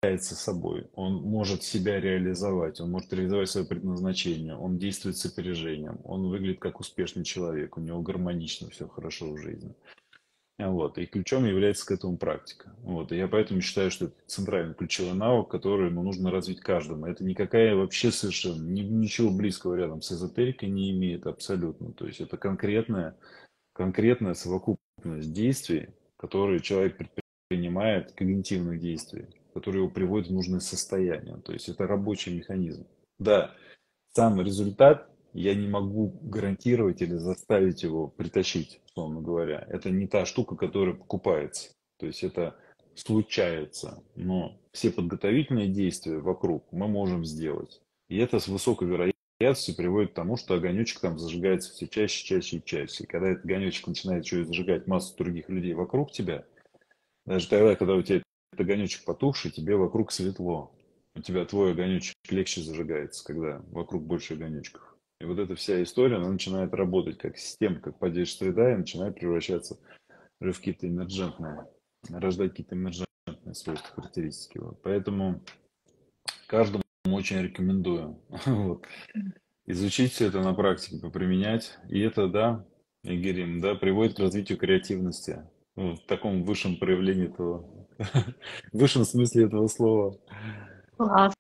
собой, он может себя реализовать, он может реализовать свое предназначение, он действует с опережением, он выглядит как успешный человек, у него гармонично все хорошо в жизни. Вот. И ключом является к этому практика. Вот. И я поэтому считаю, что это центральный ключевой навык, который нужно развить каждому. Это никакая вообще совершенно ничего близкого рядом с эзотерикой не имеет абсолютно. То есть это конкретная совокупность действий, которые человек предпринимает, когнитивных действий, которые его приводят в нужное состояние. То есть это рабочий механизм. Да, сам результат я не могу гарантировать или заставить его притащить, условно говоря. Это не та штука, которая покупается. То есть это случается. Но все подготовительные действия вокруг мы можем сделать. И это с высокой вероятностью приводит к тому, что огонечек там зажигается все чаще, чаще и чаще. И когда этот огонечек начинает еще и зажигать массу других людей вокруг тебя, даже тогда, когда у тебя этот огонечек потухший, тебе вокруг светло. У тебя твой огонечек легче зажигается, когда вокруг больше огонечков. И вот эта вся история, она начинает работать как система, как поддержка среда, и начинает превращаться в какие-то эмерджентные, рождать какие-то эмерджентные свойства, характеристики. Вот. Поэтому каждому очень рекомендую вот, изучить все это на практике, поприменять. И это, да, Игорь, да, приводит к развитию креативности. Ну, в таком высшем проявлении этого, в высшем смысле этого слова. Классно.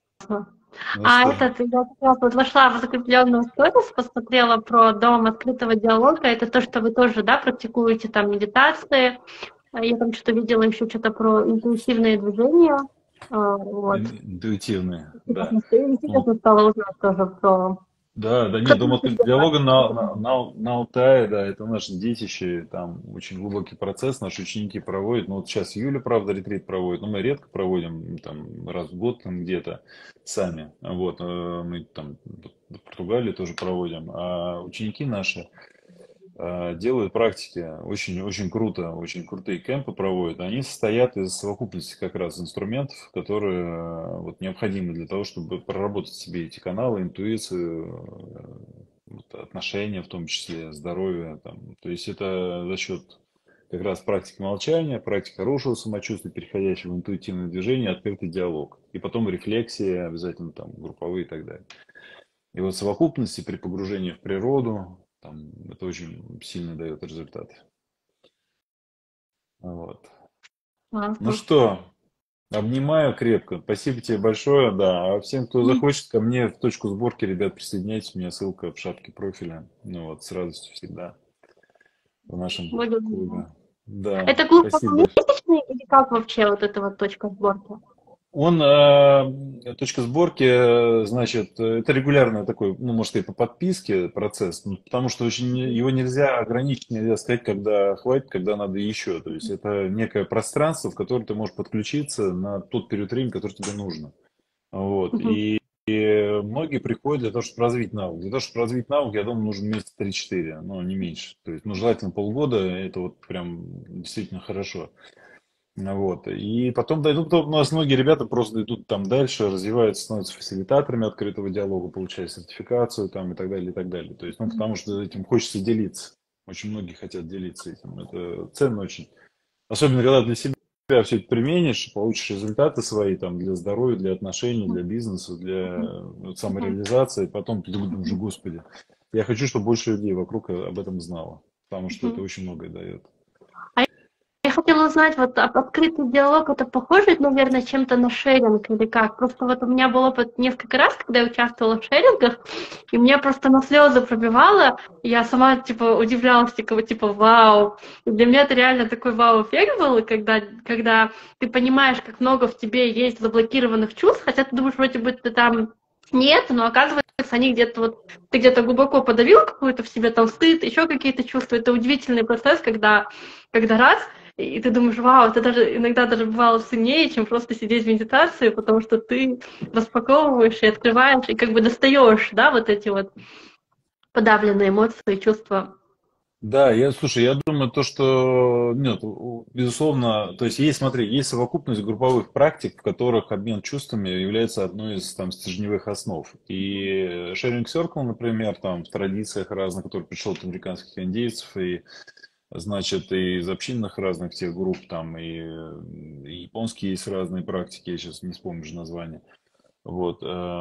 Ну А что, этот, я как раз вот вошла в закрепленную сторис, посмотрела про дом открытого диалога. Это то, что вы тоже, да, практикуете там медитации. Я там что-то видела еще что-то про интуитивные движения. Вот. интуитивные, да. Ну, Интересно стало узнать тоже про... да, да, нет, Что Дом ты открытого себе диалога практикуешь? на Алтае, да, это наше детище, там очень глубокий процесс, наши ученики проводят, ну вот сейчас Юля, правда, ретрит проводит, но мы редко проводим, там, раз в год там где-то сами, вот, мы там в Португалии тоже проводим, а ученики наши делают практики, очень, очень круто, очень крутые кемпы проводят. Они состоят из совокупности как раз инструментов, которые вот, необходимы для того, чтобы проработать в себе эти каналы, интуицию, вот, отношения, в том числе здоровье. Там. То есть это за счет как раз практики молчания, практика хорошего самочувствия, переходящего в интуитивное движение, открытый диалог. И потом рефлексия, обязательно там групповые и так далее. И вот в совокупности при погружении в природу, там, это очень сильно дает результат. Вот. Ну Классно. что, обнимаю крепко. Спасибо тебе большое, да. А всем, кто захочет, ко мне в точку сборки, ребят, присоединяйтесь. У меня ссылка в шапке профиля. Ну вот, с радостью всегда в нашем Благодарю. клубе. Да, Это клуб спасибо большое. полумесячный или как вообще вот эта вот точка сборки? Он, точка сборки, значит, это регулярный такой, ну, может сказать, по подписке процесс, ну, потому что очень, его нельзя ограничить, нельзя сказать, когда хватит, когда надо еще. То есть это некое пространство, в которое ты можешь подключиться на тот период времени, который тебе нужно. Вот. Мгм. И многие приходят для того, чтобы развить навык. Для того, чтобы развить навык, я думаю, нужно месяца 3-4, но не меньше. То есть, ну, желательно полгода, это вот прям действительно хорошо. Вот. И потом дойдут, у нас многие ребята просто идут там дальше, развиваются, становятся фасилитаторами открытого диалога, получают сертификацию там и так далее, и так далее. То есть, ну, потому что этим хочется делиться. Очень многие хотят делиться этим. Это ценно очень. Особенно, когда для себя все это применишь, получишь результаты свои там для здоровья, для отношений, для бизнеса, для вот, Мгм. самореализации. Потом ты думаешь, господи, я хочу, чтобы больше людей вокруг об этом знало. Потому что это Мгм. очень многое дает. А я хотела узнать, вот открытый диалог это похоже, наверное, чем-то на шеринг или как? Просто вот у меня был опыт несколько раз, когда я участвовала в шерингах, и мне просто на слезы пробивало, и я сама типа удивлялась, типа вау. И для меня это реально такой вау-эффект был, когда ты понимаешь, как много в тебе есть заблокированных чувств, хотя ты думаешь, вроде бы ты там нет, но оказывается, они где-то вот, ты где-то глубоко подавил какую-то в себе там стыд, еще какие-то чувства. Это удивительный процесс, когда раз, и ты думаешь, вау, это даже иногда даже бывало ценнее, чем просто сидеть в медитации, потому что ты распаковываешь и открываешь, и как бы достаешь, да, вот эти вот подавленные эмоции, чувства. Да, слушай, я думаю, то, что, нет, безусловно, то есть есть, смотри, есть совокупность групповых практик, в которых обмен чувствами является одной из там стержневых основ. И Sharing Circle, например, там в традициях разных, который пришел от американских индейцев, и значит, и из общинных разных тех групп, там, и японские есть разные практики, я сейчас не вспомню же название. Вот,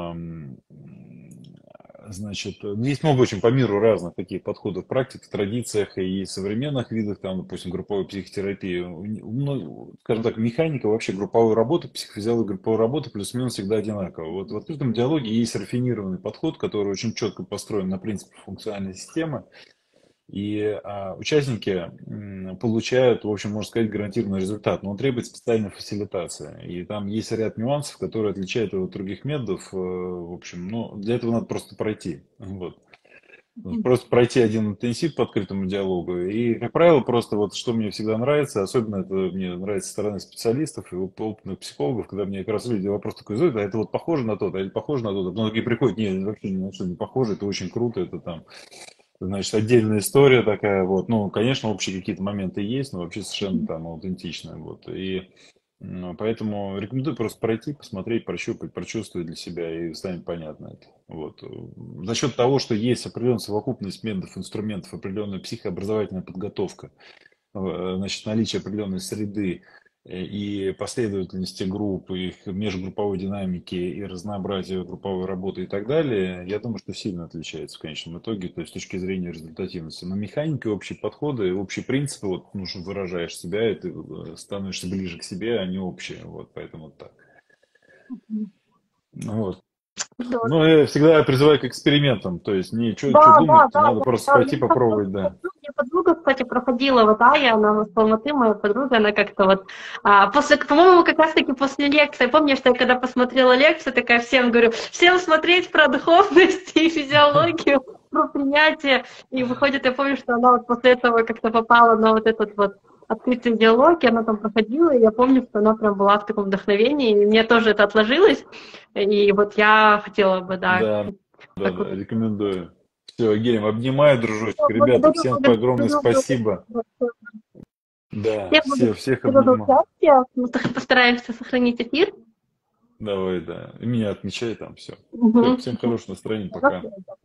значит, есть много очень по миру разных таких подходов, практик, в традициях и современных видах, там, допустим, групповой психотерапии. Скажем так, механика вообще групповой работы, психофизиология групповой работы плюс-минус всегда одинакова. Вот в открытом диалоге есть рафинированный подход, который очень четко построен на принципе функциональной системы. И участники получают, в общем, можно сказать, гарантированный результат, но он требует специальной фасилитации. И там есть ряд нюансов, которые отличают его от других методов. В общем, ну, для этого надо просто пройти. Вот. Просто пройти один интенсив по открытому диалогу. И, как правило, просто вот что мне всегда нравится, особенно это мне нравится со стороны специалистов и опытных психологов, когда мне как раз люди вопрос такой задают, а это вот похоже на то, а это похоже на то. Многие приходят, нет, вообще ни на что не похоже, это очень круто, это там, значит, отдельная история такая, вот, ну, конечно, общие какие-то моменты есть, но вообще совершенно там аутентичная, вот, и поэтому рекомендую просто пройти, посмотреть, прощупать, прочувствовать для себя, и станет понятно это, вот. За счет того, что есть определенная совокупность методов, инструментов, определенная психообразовательная подготовка, значит, наличие определенной среды и последовательности групп, их межгрупповой динамики и разнообразия групповой работы и так далее, я думаю, что сильно отличается в конечном итоге, то есть с точки зрения результативности. Но механика, общие подходы, общие принципы, вот, ну, что выражаешь себя, и ты становишься ближе к себе, а не общие, вот, поэтому вот так. Ну, вот. Здорово. Но я всегда призываю к экспериментам, то есть не что Да, да, думать, да, надо просто пойти попробовать, да. мне подруга, кстати, проходила вот Ая, она из Алматы, моя подруга, она как-то вот, после, по-моему, как раз-таки после лекции, помню, что я когда посмотрела лекцию, такая всем говорю, всем смотреть про духовность и физиологию, про принятие, и выходит, я помню, что она вот после этого как-то попала на вот этот вот открытый диалог, и она там проходила, и я помню, что она прям была в таком вдохновении, и мне тоже это отложилось, и вот я хотела бы, да, Да, да, да, такой. рекомендую. Все, Герим, обнимаю, дружочек. Ребята, Благодарю, всем огромное спасибо. Да, всем всех благодарю за обнимаю. участие. Мы постараемся сохранить эфир. Давай, да. И меня отмечай там, все. Мгм. Всем хорошего настроения, До пока. свидания.